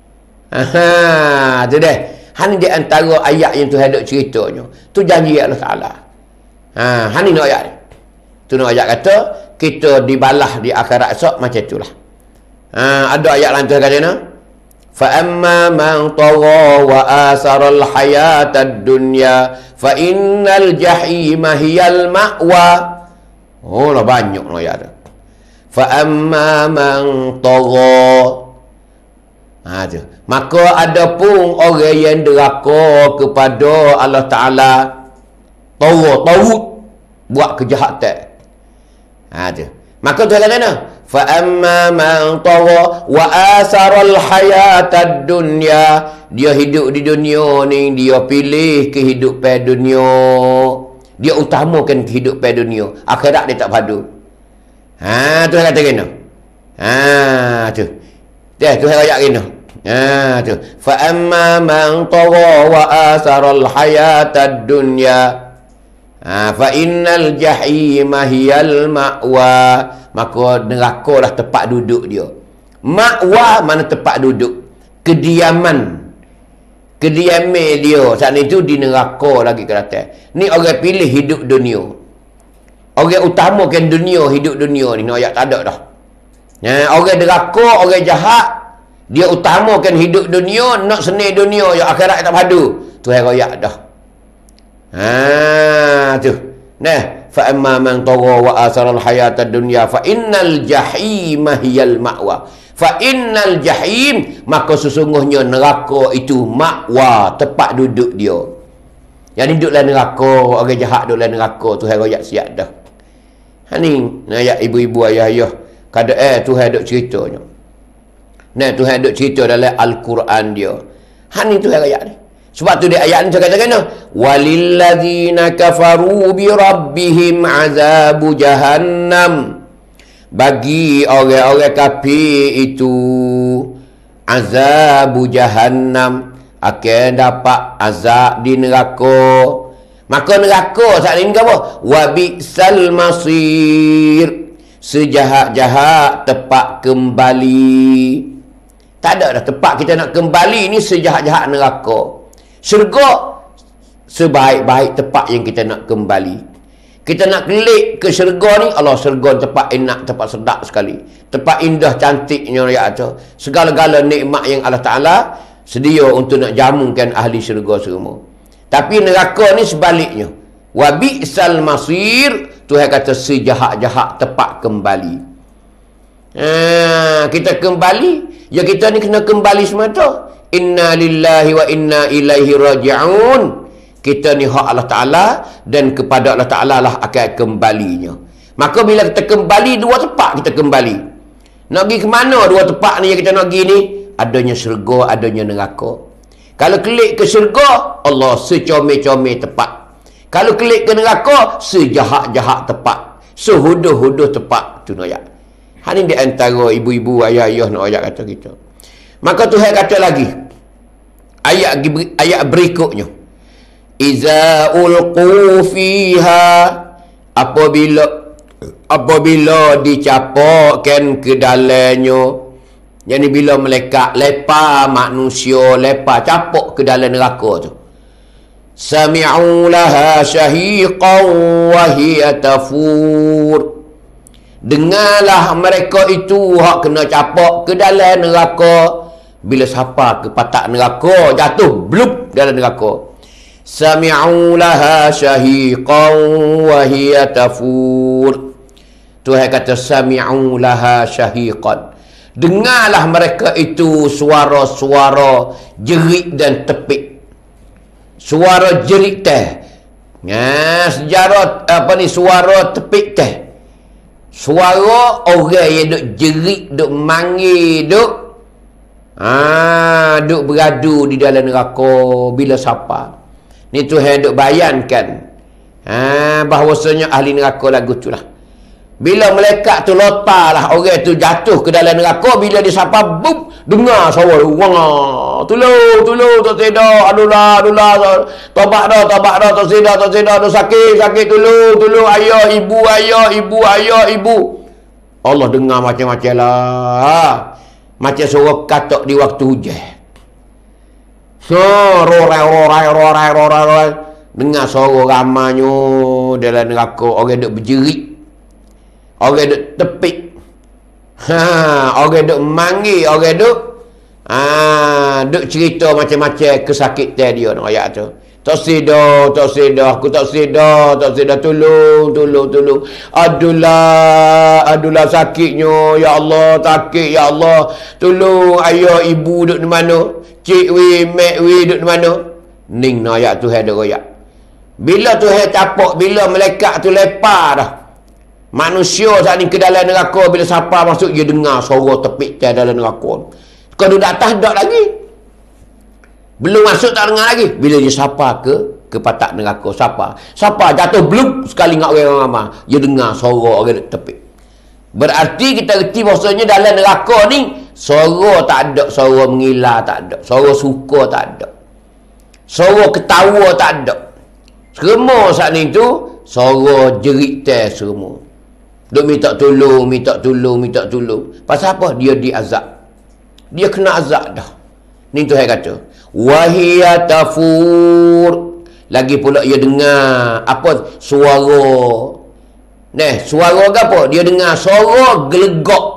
Tu dah. Hani di antara ayat yang Tuhan ada ceritanya. Tu janji Allah Ta'ala. Hani nak ayat. Tu nak ayat kata kita dibalah di akhirat esok macam itulah. Ada ayat lain Tuhan kata ni. فَأَمَّا مَنْ طَغَى وَآثَرَ الْحَيَاةَ الدُّنْيَا فَإِنَّ الْجَحِيمَ هِيَ الْمَأْوَى. Lah banyak no ayat tu. فَأَمَّا مَنْ طَغَى. Tu. Maka ada pun orang yang deraka kepada Allah Ta'ala. Tawud. Buat kejahatan. Tu. Maka tu kata فَأَمَّا مَنْ طَغَى وَآثَرَ الْحَيَاةَ الدُّنْيَا. Dia hidup di dunia ni, dia pilih kehidupan dunia. Dia utamakan kehidupan dunia. Akhirat dia tak padu. Tu kata kena. Tu. Tuhan ayat kena. Tu. فَأَمَّا مَنْ طَغَى وَآثَرَ الْحَيَاةَ الدُّنْيَا فَإِنَّ الْجَحِيمَ هِيَ الْمَأْوَى. Maka neraka lah tempat duduk dia. Ma'wa mana tempat duduk. Kediaman dia saat itu di neraka lagi ke atas. Ni orang pilih hidup dunia. Orang utamakan dunia, hidup dunia ni. Ayat tak ada dah. Orang neraka, orang jahat, dia utamakan hidup dunia, nak seni dunia, yang akhirat tak padu. Tu ayat dah. Tu. فَأَمَّا مَنْ طَغَى وَآثَرَ الْحَيَاةَ الدُّنْيَا فَإِنَّ الْجَحِيمَ هِيَ الْمَأْوَى. فَإِنَّ الْجَحِيمَ, maka sesungguhnya neraka itu ma'wa, tempat duduk dia. Yang duduk dalam neraka, orang jahat duduk dalam neraka, Tuhan royak siap dah. Ni ayat ibu-ibu ayah-ayah. Kada Tuhan duk ceritanya. Nah, Tuhan duk cerita dalam Al-Quran dia. Ni Tuhan ayat ni. Sebab tu di ayat ni saya katakan, walilladzina kafaru bi rabbihim azabu jahannam. Bagi orang-orang kafir itu azabu jahannam, akan dapat azab di neraka. Maka neraka saat ini apa? Wa bi'sal masir. Sejahat-jahat tempat kembali. Tak ada dah tempat kita nak kembali ni sejahat-jahat neraka. Syurga sebaik-baik tempat yang kita nak kembali. Kita nak kelik ke syurga ni, Allah, syurga tempat enak, tempat sedap sekali. Tempat indah cantiknya ya tu. Segala-gala nikmat yang Allah Taala sedia untuk nak jamukan ahli syurga semua. Tapi neraka ni sebaliknya. Wa bi'sal masir, Tuhan kata sejahat-jahat tempat kembali. Kita kembali, ya kita ni kena kembali semata. Inna lillahi wa inna ilaihi raji'un. Kita ni hak Allah Ta'ala dan kepada Allah Ta'ala lah akan kembalinya. Maka bila kita kembali, dua tempat kita kembali. Nak pergi ke mana dua tempat ni yang kita nak pergi ni? Adanya syurga, adanya neraka. Kalau klik ke syurga, Allah secomel-comel tempat. Kalau klik ke neraka, sejahat-jahat tempat. Sehuduh-huduh tempat. Tu ayat. Ini di antara ibu-ibu, ayah-ayah nak ayat kata kita. Maka Tuhan kata lagi, ayat berikutnya, iza ulqu fiha, apabila dicapakkan ke dalamnya, yani bila malaikat lepas manusia, lepas capak ke dalam neraka tu, sami'u laha syahiqan wa hiya tafur. Dengarlah mereka itu hak kena capak ke dalam neraka. Bila siapa ke patak neraka, jatuh blub dalam neraka. Sami'u laha syahiqan wa hiya tafur. Tuhan kata sami'u laha syahiqan. Dengarlah mereka itu suara-suara jerit dan tepik. Suara jerit teh. Sejarah suara tepik teh. Suara orang yang duk jerit, duk manggil, duk beradu di dalam neraka bila siapa. Ni Tuhan duk bayangkan bahawasanya ahli neraka lagu tu lah. Bila malaikat tu lotarlah orang tu jatuh ke dalam neraka, bila dia sapa bub, dengar suara wah, tolong tak sedar, adulah tobat dah tak sedar tu sakit tolong ayah ibu. Allah dengar macam-macam lah, macam suara katak di waktu hujan. Rorai. Dengar suara ramanya dalam neraka, orang duk berjerit, orang duk tepik, orang duk manggil, orang duk cerita macam-macam kesakitan dia nak ayat tu. Tak sedar, aku tak sedar, tolong. Adulah sakitnya, ya Allah, sakit, ya Allah. Tolong ayah ibu duk di mana? Cik mek duk di mana? Ning nak ayat tu ada royak. Bila Tuhan capak, bila malaikat tu lepas dah manusia saat ni ke dalam neraka, bila siapa masuk dia dengar suara tepik dalam neraka. Kau duduk atas tak lagi, belum masuk tak dengar lagi. Bila dia siapa ke patak neraka, siapa jatuh blub sekali ngak orang ramai, dia dengar suara orang tepik. Berarti kita reti bahasanya dalam neraka ni suara tak ada, suara mengilah tak ada, suara suka tak ada, suara ketawa tak ada. Semua saat ni tu suara jerit semua. Duk minta tolong. Pasal apa? Dia diazab. Dia kena azab dah. Ni Tuhan kata, wahiya tafur. Lagi pula dia dengar apa? Suara. Suara ke apa? Dia dengar suara gelegak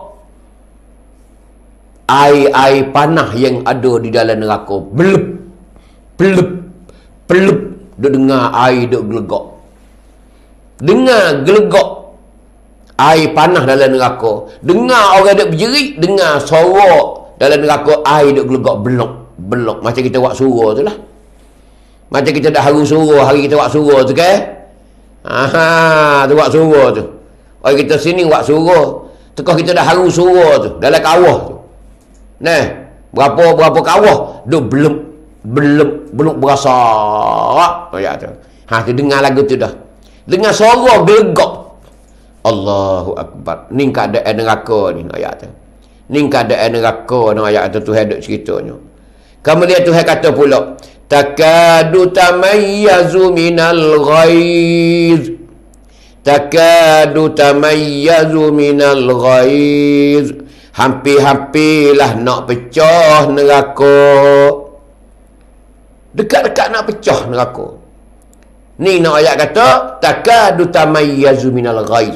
air panah yang ada di dalam neraka. Pelep. Dia dengar air duk gelegak. Dengar gelegak air panah dalam neraka. Dengar orang duk berjerit, dengar suara dalam neraka, air duk gelegak belok. Macam kita buat surah tu lah. Macam kita dah haru surah, hari kita buat surah tu kan? Tu buat surah tu. Orang kita sini buat surah. Tekah kita dah haru surah tu, dalam kawah tu. Nah, berapa kawah duk belum berasa ayat tu. Tu dengar lagu tu dah. Dengar suara gelegak. Allahu akbar. Ni keadaan neraka ni ayat tu. Ni keadaan neraka ni ayat tu Tuhan duk ceritanya. Kemudian Tuhan kata pula, takadu tamayyazu minal ghaiz. Takadu tamayyazu minal ghaiz. Hampir-hampirlah nak pecah neraka. Dekat-dekat nak pecah neraka. Ni nak ayat kata, takadu tamayyazu minal ghaiz.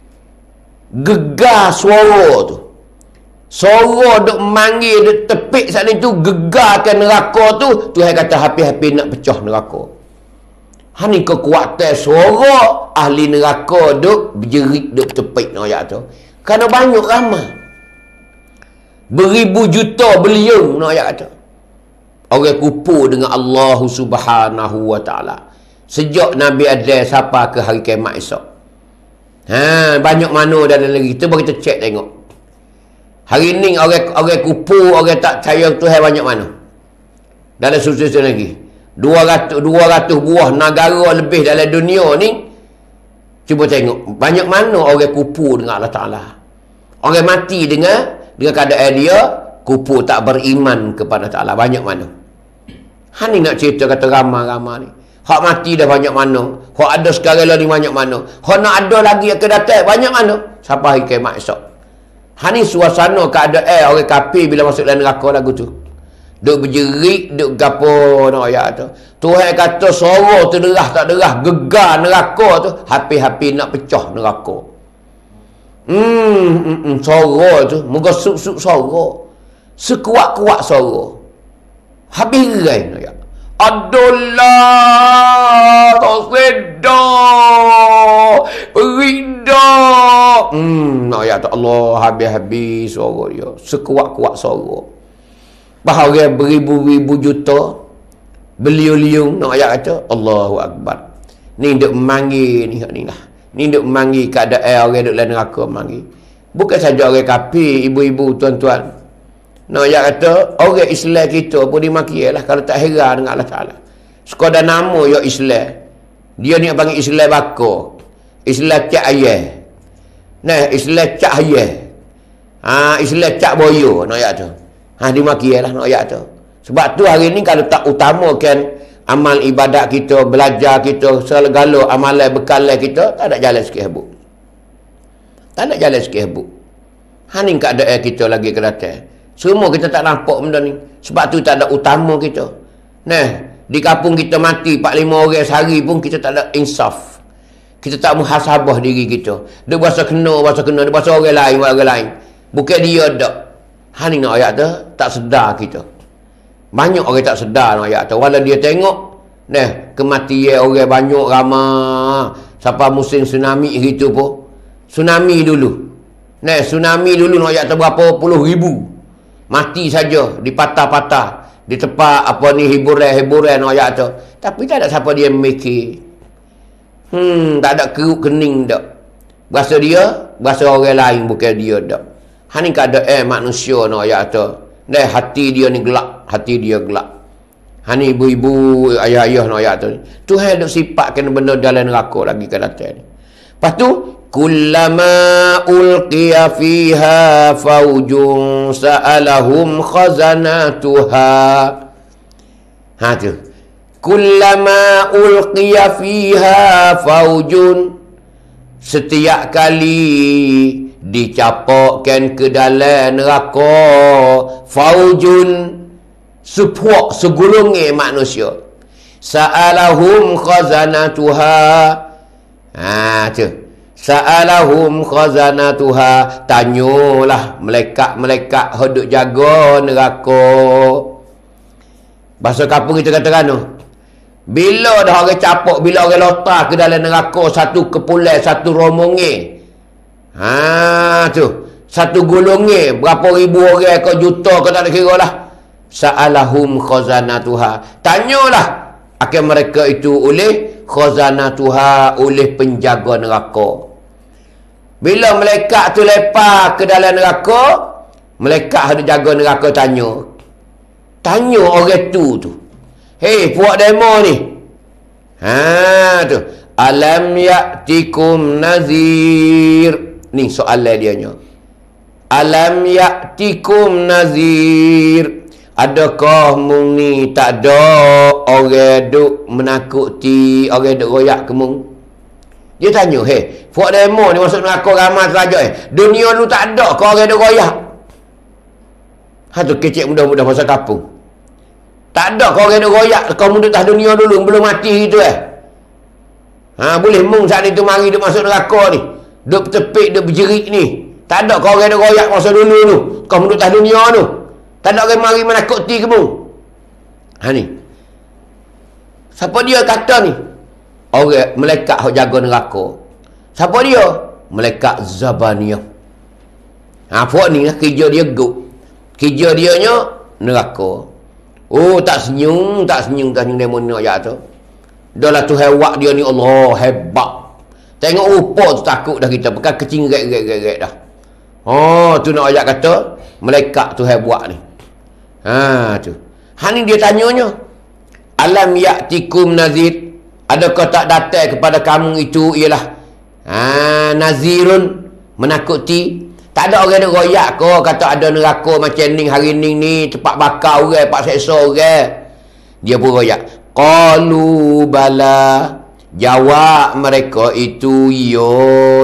Gegar suara tu. Suara duk manggil, duk tepik saat ni tu, gegarkan neraka tu. Tuhan kata hampir-hampir nak pecah neraka. Ni kekuatan suara ahli neraka duk berjerit, duk tepik nak ayat tu. Kerana banyak ramai. Beribu juta bilion nak ayat kata. Orang kupu dengan Allah Subhanahu wa taala. Sejak Nabi Adam sampai ke hari kiamat esok. Banyak mana dalam negeri kita, kita cek tengok. Hari ni orang kupu, orang tak percaya Tuhan banyak mana? Dalam susun lagi. 200 buah negara lebih dalam dunia ni. Cuba tengok, banyak mana orang kupu dengan Allah Taala. Orang mati dengan keadaan dia kupu tak beriman kepada Taala, banyak mana? Ni nak cerita kata ramai-ramai ni. Hak mati dah banyak mana? Hak ada sekarang ni banyak mana? Hak nak ada lagi akan datang banyak mana? Sampai hari kiamat esok. Ni suasana keadaan orang kafir bila masuk dalam neraka lagu tu. Duk berjerit, duk gapo nak ayat tu. Tuhan kata suara tu derah tak derah, gegar neraka tu, hampir-hampir nak pecah neraka. Suara tu, moga suk-suk suara. Sekuat-kuat suara. Habis gerai nak ayat. Adullah tak sedar berida. Nak ayat tu Allah habis-habis suara dia. Sekuat-kuat suara. Bahagia beribu-ribu juta beliau-liung nak ayat kata Allahu Akbar. Ni duk memanggil ni lah. Ni duk memanggil keadaan orang duk dalam neraka memanggil. Bukan saja orang kafir, ibu-ibu, tuan-tuan. Nak ayat kata orang Islam kita pun dimakilah kalau tak heran dengan Allah Taala. Sekadar nama ya Islam. Dia ni panggil Islam bakar. Islam cak ayah. Nah, Islam cak ayah. Islam cak boyo nak ayat tu. Dimakilah nak ayat tu. Sebab tu hari ni kalau tak utamakan amal ibadat kita, belajar kita, segala amalan bekalan kita, tak ada jalan sikit habuk. Tak ada jalan sikit habuk. Ni keadaan kita lagi ke datang. Semua kita tak nampak benda ni. Sebab tu tak ada utama kita. Di kampung kita mati 4-5 orang sehari pun kita tak ada insaf. Kita tak muhasabah diri kita. Dia berasa kena. Dia berasa orang lain. Bukan dia tak. Ni nak ayat tu, tak sedar kita. Banyak orang tak sedar nak ayat tu. Walau dia tengok, kematian orang banyak ramai. Sampai musim tsunami gitu pun. Tsunami dulu. Tsunami dulu nak ayat tu berapa puluh ribu. Mati saja di patah-patah, di tempat hiburan nak ayat tu. Tapi tak ada siapa dia memikir. Tak ada keruk kening dak. Berasa orang lain bukan dia dak. Ni keadaan manusia nak ayat tu. Hati dia ni gelap, ni ibu-ibu, ayah-ayah nak ayat tu. Tuhan duk sifatkan benda dalam neraka lagi ke datang ni. Lepas tu kullama ulqiya fiha faujun sa'alahum khazanatuha. Tu. Kullama ulqiya fiha faujun, setiap kali dicapakkan ke dalam neraka faujun, sepuak segulungi manusia, sa'alahum khazanatuha. Tu. Sa'alahum khazanatuha, tanyalah malaikat-malaikat hodok jaga neraka. Bahasa kampung kita katakan tu, bila dah orang capak, bila orang lotar ke dalam neraka, satu kepulan, satu rombongan. Tu. Satu golongan, berapa ribu orang ke juta ke tak ada kira lah. Sa'alahum khazanatuha, tanyalah akan mereka itu oleh khazanatuha, oleh penjaga neraka. Bila malaikat tu lepas ke dalam neraka, Malaikat ada jaga neraka tanya. Tanya orang tu. Hei, puak demo ni. Tu. Alam ya'tikum nazir. Ni soalan dia nya. Alam ya'tikum nazir. Adakah mung ni tak ada orang duk menakuti, orang duk royak ke mung? Dia tanya, hei, puak demo ni masuk neraka ramai saja. Dunia lu tak ada kau orang duk royak. Tu kecik mudah-mudah masa kampung. Tak ada kau orang duk royak, kau duduk atas dunia dulu, belum mati gitu boleh mung saat itu mari duk masuk neraka ni. Duk bertepik, duk berjerit ni. Tak ada kau orang duk royak masa dulu tu. Kau duduk atas dunia tu. Tak ada orang mari menakuti ke mung. Ni. Siapa dia kata ni? Orang malaikat yang jaga neraka. Siapa dia? Malaikat Zabaniyah. Puak ni lah kerja dia guk. Kerja dia nya neraka. Tak senyum demon nak ayat tu. Dah lah tu hewak dia ni, Allah hebat. Tengok rupa tu takut dah kita. Pekan kecing rek dah. Tu nak ayat kata malaikat tu hebat ni. Tu. Ni dia tanyanya. Alam ya'tikum nazir. Adakah tak datang kepada kamu itu ialah nazirun, menakuti. Tak ada orang yang royak kau kata ada neraka macam ni hari ni tempat bakar orang, tempat seksa orang. Dia pun royak. Qalu bala. Jawab mereka itu yo.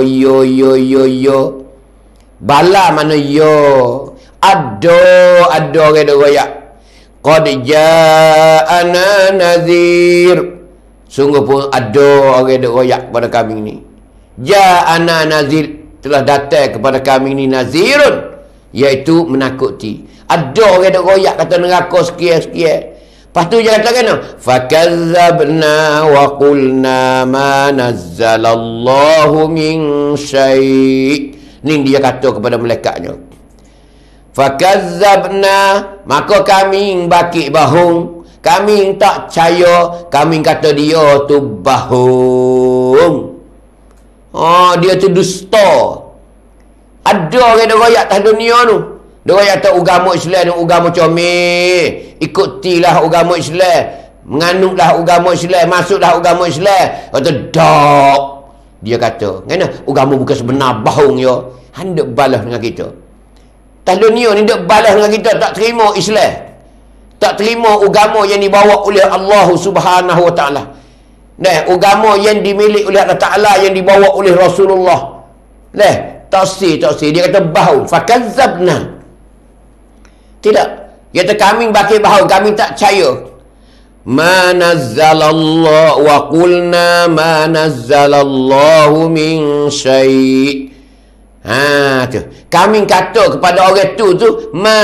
Bala mana yo? Ada orang yang royak. Qad ja'ana nazir. Sungguh pun ada orang yang royak kepada kami ni. Ja'ana nazir. Telah datang kepada kami ni nazirun, iaitu menakuti. Ada orang yang royak kata neraka sekian-sekian. Lepas tu dia kata kena, fakazzabna wa qulna ma nazzalallahu min syai'. Ni dia kata kepada malaikatnya. Fakazzabna, maka kami baki bahung, kami tak percaya, kami kata dia tu bahung. Dia tu dusta. Ada orang yang royak atas dunia tu. Dia royak atas agama Islam ni, agama comel. Ikutilah agama Islam. Menganutlah agama Islam. Masuklah agama Islam. Kata, tak. Dia kata, kenapa? Agama bukan sebenar, bahung ya. Hendak balas dengan kita. Atas dunia ni, hendak balas dengan kita. Tak terima Islam. Tak terima agama yang dibawa oleh Allah Subhanahu Wa Ta'ala. Agama yang dimiliki oleh Allah Ta'ala, yang dibawa oleh Rasulullah. Taksir. Dia kata bahu. Fakazzabna. Tidak. Dia kata kami baki bahu. Kami tak percaya. Ma nazzalallah wa qulna ma nazzalallahu min syai'. Tu. Kami kata kepada orang tu ma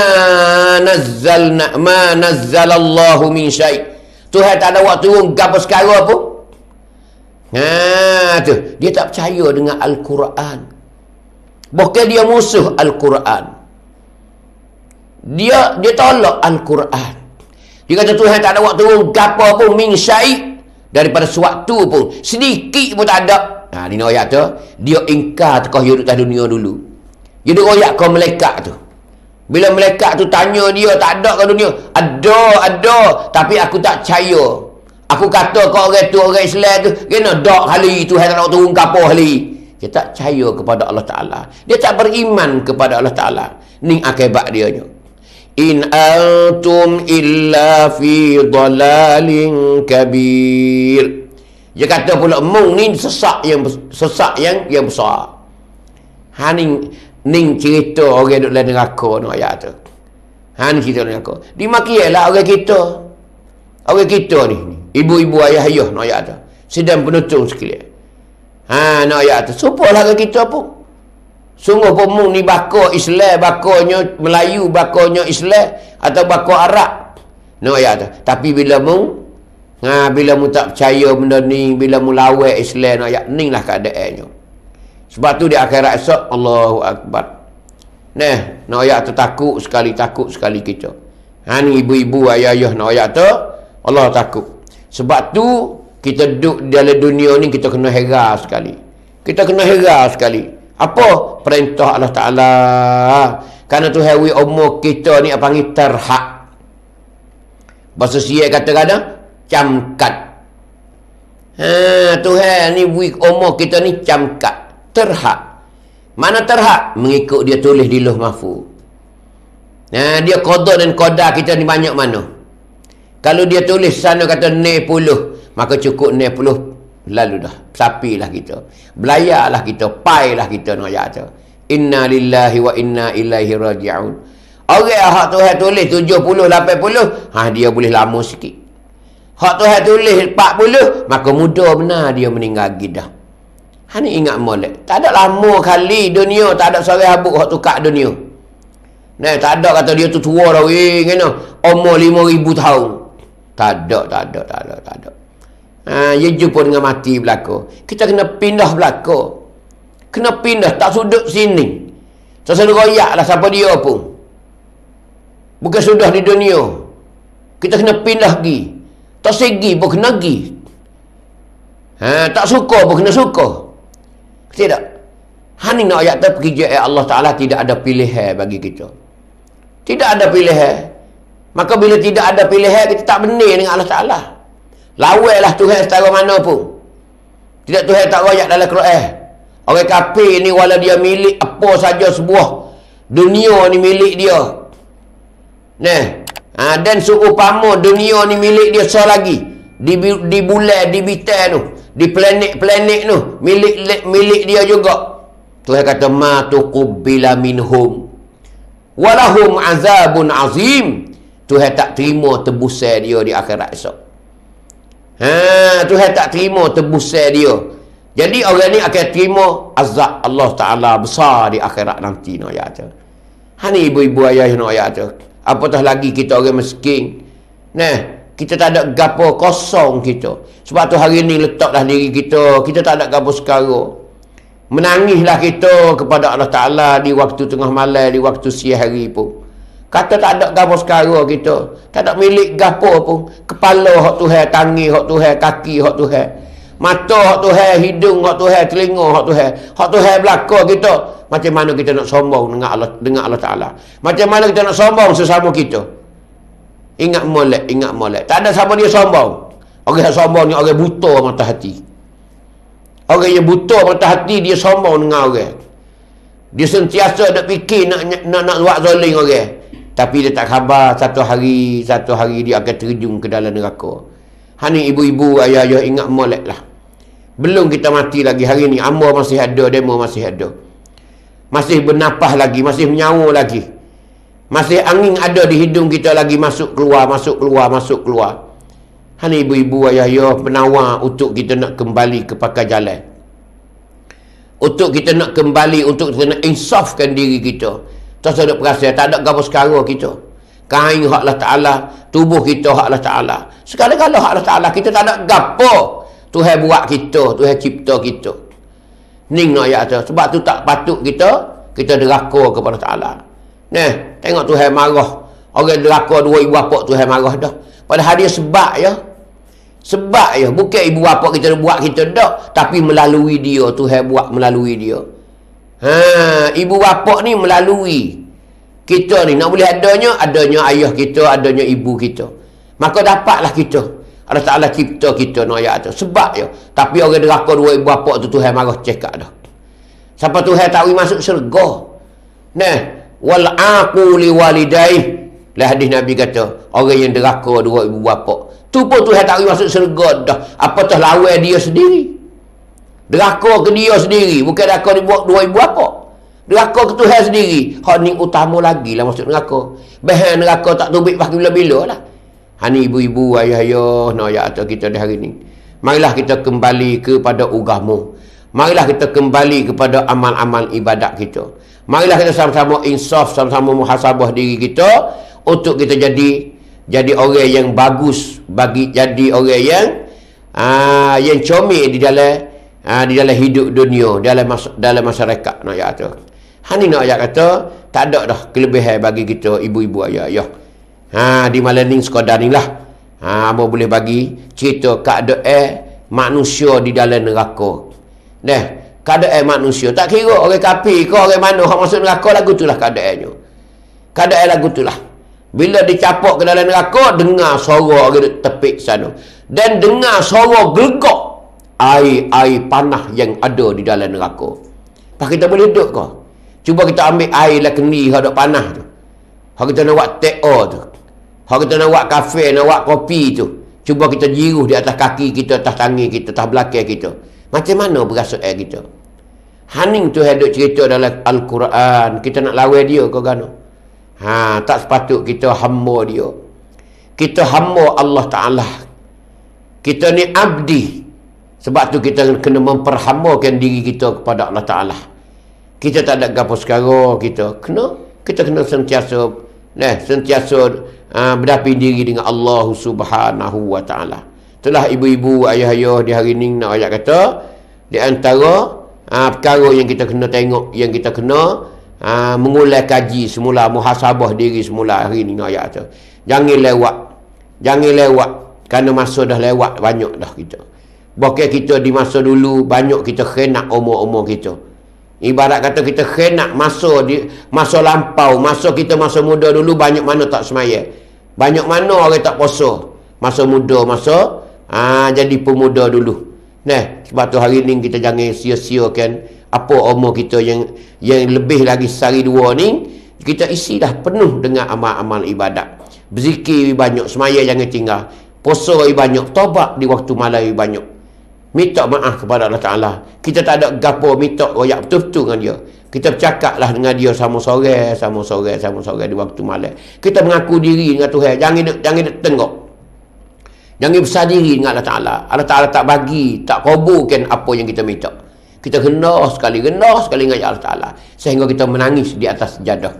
nazzalallahu min syai'. Tuhan tak ada waktu turun gapo sekarang pun. Tu. Dia tak percaya dengan Al-Quran. Bukan dia musuh Al-Quran. Dia tolak Al-Quran. Dia kata Tuhan tak ada waktu turun gapo pun min syai', daripada sewaktu pun. Sedikit pun tak ada. Ni ayat tu. Dia ingkar tekah hidup atas dunia dulu. Dia royak kau malaikat tu. Bila malaikat tu tanya dia, tak ada ke dunia? Ada. Tapi aku tak percaya. Aku kata kau orang tu, orang Islam tu, kena dak hali Tuhan tak nak turun gapo hali. Dia tak percaya kepada Allah Ta'ala. Dia tak beriman kepada Allah Ta'ala. Ni akibat dia nya. In antum illa fi dhalalin kabir. Dia kata pula mung ni sesak yang besar. Ni cerita orang duk dalam neraka ni ayat tu. Ni cerita neraka. Dimakilah orang kita. Orang kita ni, ibu-ibu ayah-ayah ni ayat tu. Sedang penutung sekalian. Nak ayat tu. Supalah ke kita pun. Sungguh pun mung ni bakar Islam, bakarnya Melayu, bakarnya Islam, atau bakar Arab. Nak ayat tu. Tapi bila mung tak percaya benda ni, bila mung lawak Islam, nak ayat ni lah keadaannya. Sebab tu di akhirat esok, Allahu Akbar. Nak ayat tu takut sekali kita. Ni ibu-ibu, ayah-ayah nak ayat tu, Allah takut. Sebab tu, kita duduk dalam dunia ni, kita kena heran sekali. Apa? Perintah Allah Ta'ala. Karena Tuhan wi umur kita ni apa panggil terhak. Bahasa Sia kadang-kadang camkat. Tuhan ni wi umur kita ni camkat. Terhak. Mana terhak? Mengikut dia tulis di Lauh Mahfuz. Dia qada dan qadar kita ni banyak mana? Kalau dia tulis sana kata 90, maka cukup 90 lalu dah. Sapilah kita. Belayalah kita, pailah kita nak ayat tu. Inna lillahi wa inna ilaihi raji'un. Orang hak Tuhan tulis 70, 80, dia boleh lama sikit. Hak Tuhan tulis 40, maka mudah benar dia meninggal dah. Ni ingat molek. Tak ada lama kali dunia, tak ada seorang habuk hak tukar dunia. Nah, tak ada kata dia tu tua dah weh, kena umur 5,000 tahun. Tak ada. Dia jumpa dengan mati belaka. Kita kena pindah belaka. Kena pindah, tak sudut sini. Sesuatu royak lah siapa dia pun. Bukan sudah di dunia. Kita kena pindah pergi. Tak segi pun kena pergi. Tak suka pun kena suka. Tidak. Hani nak ayat tu pergi Allah Ta'ala tidak ada pilihan bagi kita. Tidak ada pilihan. Maka bila tidak ada pilihan, kita tak benar dengan Allah Ta'ala. Lawailah Tuhan setara mana pun. Tidak Tuhan tak royak dalam Quran. Orang kafir ni wala dia milik apa saja sebuah dunia ni milik dia. Dan seumpama dunia ni milik dia selagi di bulan, di bintang tu, di planet-planet tu milik dia juga. Tuhan kata ma tuqbila minhum walahum azabun azim. Tuhan tak terima tebusan dia di akhirat esok. Tuhan tak terima tebusan dia. Jadi orang ni akan terima azab Allah Ta'ala besar di akhirat nanti. No ayat tu. Ni ibu-ibu ayah no ayat tu. Apatah lagi kita orang miskin. Kita tak ada gapo, kosong kita. Sebab tu hari ni letaklah diri kita. Kita tak ada gapo sekarang. Menangislah kita kepada Allah Ta'ala di waktu tengah malam, di waktu siang hari pun. Kata tak ada gapo sekarang kita. Tak ada milik gapo pun. Kepala hak Tuhan, tangan hak Tuhan, kaki hak Tuhan. Mata hak Tuhan, hidung hak Tuhan, telinga hak Tuhan. Hak Tuhan belaka kita. Macam mana kita nak sombong dengan Allah Ta'ala? Macam mana kita nak sombong sesama kita? Ingat molek. Tak ada siapa dia sombong. Orang yang sombong ni orang buta mata hati. Orang yang buta mata hati dia sombong dengan orang. Dia sentiasa nak fikir nak buat zalim orang. Tapi dia tak khabar satu hari dia akan terjun ke dalam neraka. Hani ibu-ibu, ayah-ayah ingat molek lah. Belum kita mati lagi hari ni. Amba masih ada, demo masih ada. Masih bernafas lagi, masih menyawa lagi. Masih angin ada di hidung kita lagi, masuk keluar. Hani ibu-ibu, ayah-ayah penawar untuk kita nak kembali ke pakai jalan. Untuk kita nak kembali, untuk kita nak insafkan diri kita. Tak ada perasaan, tak ada gapo sekarang kita. Kain hak Allah Ta'ala, tubuh kita hak Allah Ta'ala. Sekali-kala hak Allah Ta'ala, kita tak ada gapo. Tuhan buat kita, Tuhan cipta kita. Ning nak ayat tu. Sebab tu tak patut kita deraka kepada Ta'ala. Tengok Tuhan marah. Orang deraka 2 ibu bapa Tuhan marah dah. Padahal dia sebab ya. Sebab ya. Bukan ibu bapa kita buat kita dah. Tapi melalui dia. Tuhan buat melalui dia. Ibu bapa ni melalui kita ni. Nak boleh adanya ayah kita, adanya ibu kita. Maka dapatlah kita. Allah Ta'ala cipta kita no ayat tu. Sebab ya. Tapi orang deraka 2 ibu bapa tu Tuhan marah cekak dah. Siapa Tuhan tak boleh masuk syurga. Wal aqu li walidai. Lah hadis Nabi kata, orang yang deraka 2 ibu bapa, tu pun Tuhan tak boleh masuk syurga dah. Apatah lawan dia sendiri. Deraka ke dia sendiri, bukan deraka dibuat 2 ibu bapa. Deraka ke Tuhan sendiri. Hak ni utama lagi lah masuk neraka. Bahan neraka tak tubik pakai bila-bila lah. Hani ibu-ibu, ayah-ayah, no ayat kita di hari ni. Marilah kita kembali kepada agama. Marilah kita kembali kepada amal-amal ibadat kita. Marilah kita sama-sama insaf, sama-sama muhasabah diri kita untuk kita jadi orang yang bagus, jadi orang yang comel di dalam hidup dunia, dalam masyarakat. No ayat tu. Hani no ayat kata tak ada dah kelebihan bagi kita ibu-ibu, ayah-ayah. Di malam ni sekadar ni lah. Abang boleh bagi cerita keadaan manusia di dalam neraka. Keadaan manusia. Tak kira orang kafir ke orang mana yang masuk neraka, lagu itulah keadaannya. Keadaan lagu itulah. Bila dicapok ke dalam neraka, dengar suara ke tepik sana. Dan dengar suara gelegak air panah yang ada di dalam neraka. Apa kita boleh duduk ke? Cuba kita ambil air lah keni hadap panah tu. Hak kita nak buat teh-o tu. Hak kita nak buat kafe, nak buat kopi tu. Cuba kita jiruh di atas kaki kita, atas tangan kita, atas belakang kita. Macam mana berasa air kita? Haning tu ada cerita dalam Al-Quran. Kita nak lawan dia ke kan? Tak sepatut kita hamba dia. Kita hamba Allah Ta'ala. Kita ni abdi. Sebab tu kita kena memperhambakan diri kita kepada Allah Ta'ala. Kita tak ada gapo sekarang kita. Kita kena sentiasa berdapi diri dengan Allah Subhanahu Wa Ta'ala. Itulah ibu-ibu, ayah-ayah di hari ni nak ayat kata, di antara perkara yang kita kena tengok, yang kita kena mengulai kaji semula, muhasabah diri semula hari ni ayat tu. Jangan lewat kerana masa dah lewat banyak dah kita. Bahkan kita di masa dulu banyak kita khenak umur-umur kita. Ibarat kata kita khenak masa lampau, masa kita masa muda dulu banyak mana tak semaya. Banyak mana orang tak puasa. Masa muda, jadi pemuda dulu. Sebab tu hari ni kita jangan sia-siakan apa umur kita yang lebih lagi sehari dua ni, kita isi dah penuh dengan amal-amal ibadat. Berzikir banyak, semaya jangan tinggal. Puasa banyak, taubat di waktu malam banyak. Minta maaf kepada Allah Ta'ala. Kita tak ada gapo minta royak betul-betul dengan dia. Kita bercakaplah dengan dia sama sore di waktu malam. Kita mengaku diri dengan Tuhan. Jangan tengok. Jangan besar diri dengan Allah Ta'ala. Allah Ta'ala tak bagi, tak kabulkan apa yang kita minta. Kita rendah sekali dengan Allah Ta'ala. Sehingga kita menangis di atas sejadah.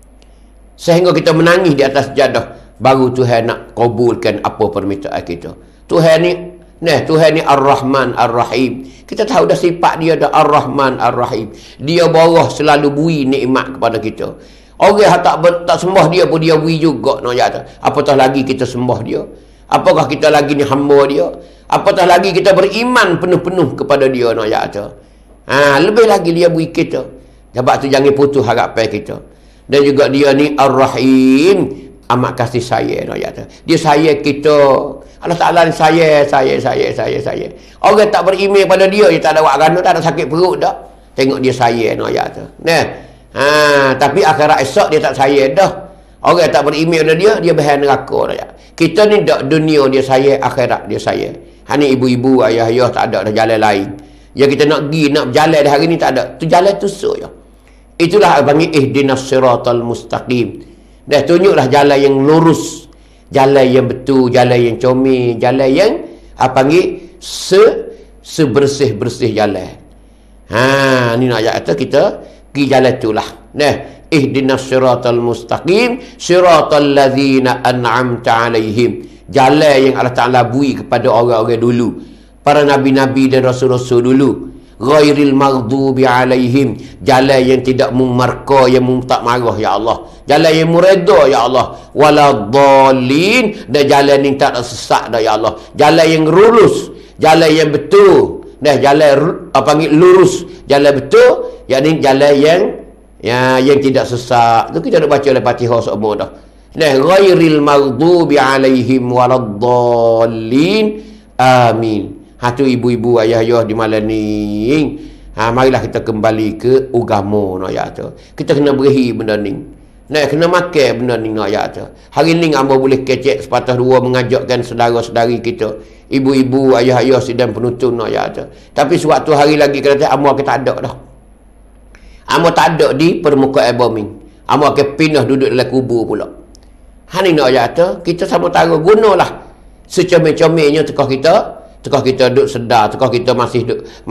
Baru Tuhan nak kabulkan apa permintaan kita. Tuhan ni Ar-Rahman Ar-Rahim. Kita tahu dah sifat dia dah Ar-Rahman Ar-Rahim. Dia bawah selalu beri nikmat kepada kita. Orang tak sembah dia pun dia beri juga. Apatah lagi kita sembah dia. Apakah kita lagi ni hamba dia? Apatah lagi kita beriman penuh-penuh kepada dia. Lebih lagi dia beri kita. Sebab tu jangan putus harapan kita. Dan juga dia ni Ar-Rahim, amat kasih sayang. Dia sayang kita. Allah Ta'ala ni sayang. Orang tak beriman pada dia tak ada wak gana, tak ada sakit perut dah. Tengok dia sayang. Tapi akhirat esok dia tak sayang dah. Orang tak beriman pada dia bahan neraka. Kita ni dak dunia dia sayang, akhirat dia sayang. Hani ibu-ibu, ayah-ayah tak ada dah jalan lain. Yang kita nak berjalan di hari ni tak ada. Tu jalan tusuk je. Itulah panggil ihdinas siratal mustaqim. Dah tunjuklah jalan yang lurus, jalan yang betul, jalan yang comel, jalan yang panggil sebersih-bersih jalan. Ni nak ayat kata kita pergi jalan itulah. Ihdinas siratal mustaqim, siratal ladzina an'amta alaihim. Jalan yang Allah Ta'ala beri kepada orang-orang dulu, para nabi-nabi dan rasul-rasul dulu. Ghairil maghdubi alaihim, jalan yang tidak memarka, yang tak marah ya Allah. Jalan yang mereda ya Allah. Waladhdallin, dan jalan yang tak sesat dah ya Allah. Jalan yang lurus, jalan yang betul. Jalan panggil lurus, jalan betul, yakni jalan yang tidak sesat. Tu kita nak baca oleh Fatihah semua dah. Ghairil maghdubi alaihim waladhdallin. Amin. Tu ibu-ibu, ayah-ayah di malam ni. Marilah kita kembali ke agama tu. Kita kena beri benda ni. Kena makan benda ni tu. Hari ni hamba boleh kecek sepatah dua mengajakkan saudara-saudari kita, ibu-ibu, ayah-ayah sedang penuntun tu. Tapi sewaktu hari lagi kata hamba kita tak ada dah. Hamba tak ada di permukaan bumi. Hamba akan pindah duduk dalam kubur pula. Hani tu kita sama-sama gunalah secomel-comelnya tekah kita duduk sedar, tekah kita masih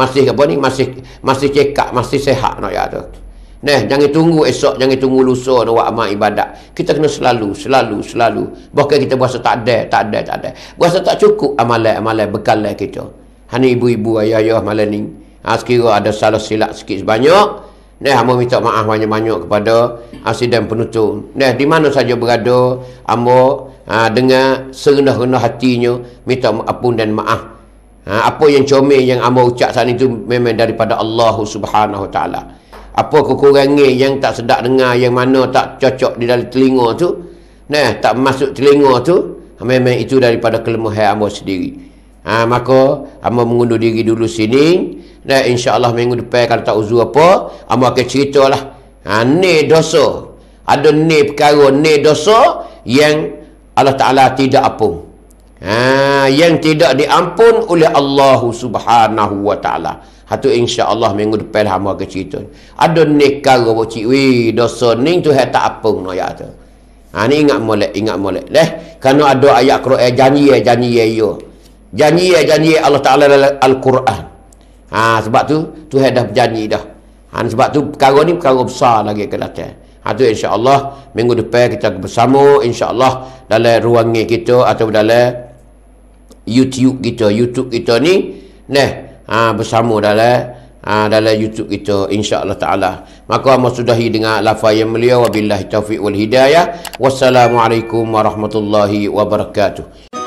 cekak, masih sehat tu. Jangan tunggu esok, jangan tunggu lusa nak buat amal ibadat. Kita kena selalu. Bahkan kita berasa tak ada. Berasa tak cukup amalan bekalan kita. Hani ibu-ibu, ayah-ayah malam ni. Sekira ada salah silap sikit sebanyak. Hamba minta maaf banyak-banyak kepada sidang penuntun. Di mana saja berada, hamba dengan serendah-rendah hatinya minta ampun dan maaf. Apa yang comel yang hamba ucap saat itu memang daripada Allah Subhanahu Wa Ta'ala. apa kekurangan yang tak sedap dengar, yang mana tak cocok di dalam telinga tu, nah, tak masuk telinga tu, memang itu daripada kelemahan hamba sendiri. Maka hamba mengundur diri dulu sini. Dan insya-Allah minggu depan kalau tak uzur apa, hamba akan ceritalah. Ni dosa. Ada ni perkara, ni dosa yang Allah Ta'ala tidak ampun. Yang tidak diampun oleh Allah Subhanahu wa Ta'ala. Hatu insya-Allah minggu depan hamba akan cerita. Ada ni perkara bocik, dosa ni Tuhan tak ampun no ya tu. Ni ingat molek leh. Kerana ada ayat Quran janji yo. Janji Allah Ta'ala dalam Al-Quran. Sebab tu Tuhan dah berjanji dah. Sebab tu perkara ni perkara besar lagi ke datang. Tu insya-Allah minggu depan kita bersama insya-Allah dalam ruangan kita atau dalam YouTube kita ni bersama dalam YouTube kita insya-Allah taala. Maka hamba sudahi dengan lafaz yang mulia, wabillahi taufiq wal hidayah. Wassalamualaikum warahmatullahi wabarakatuh.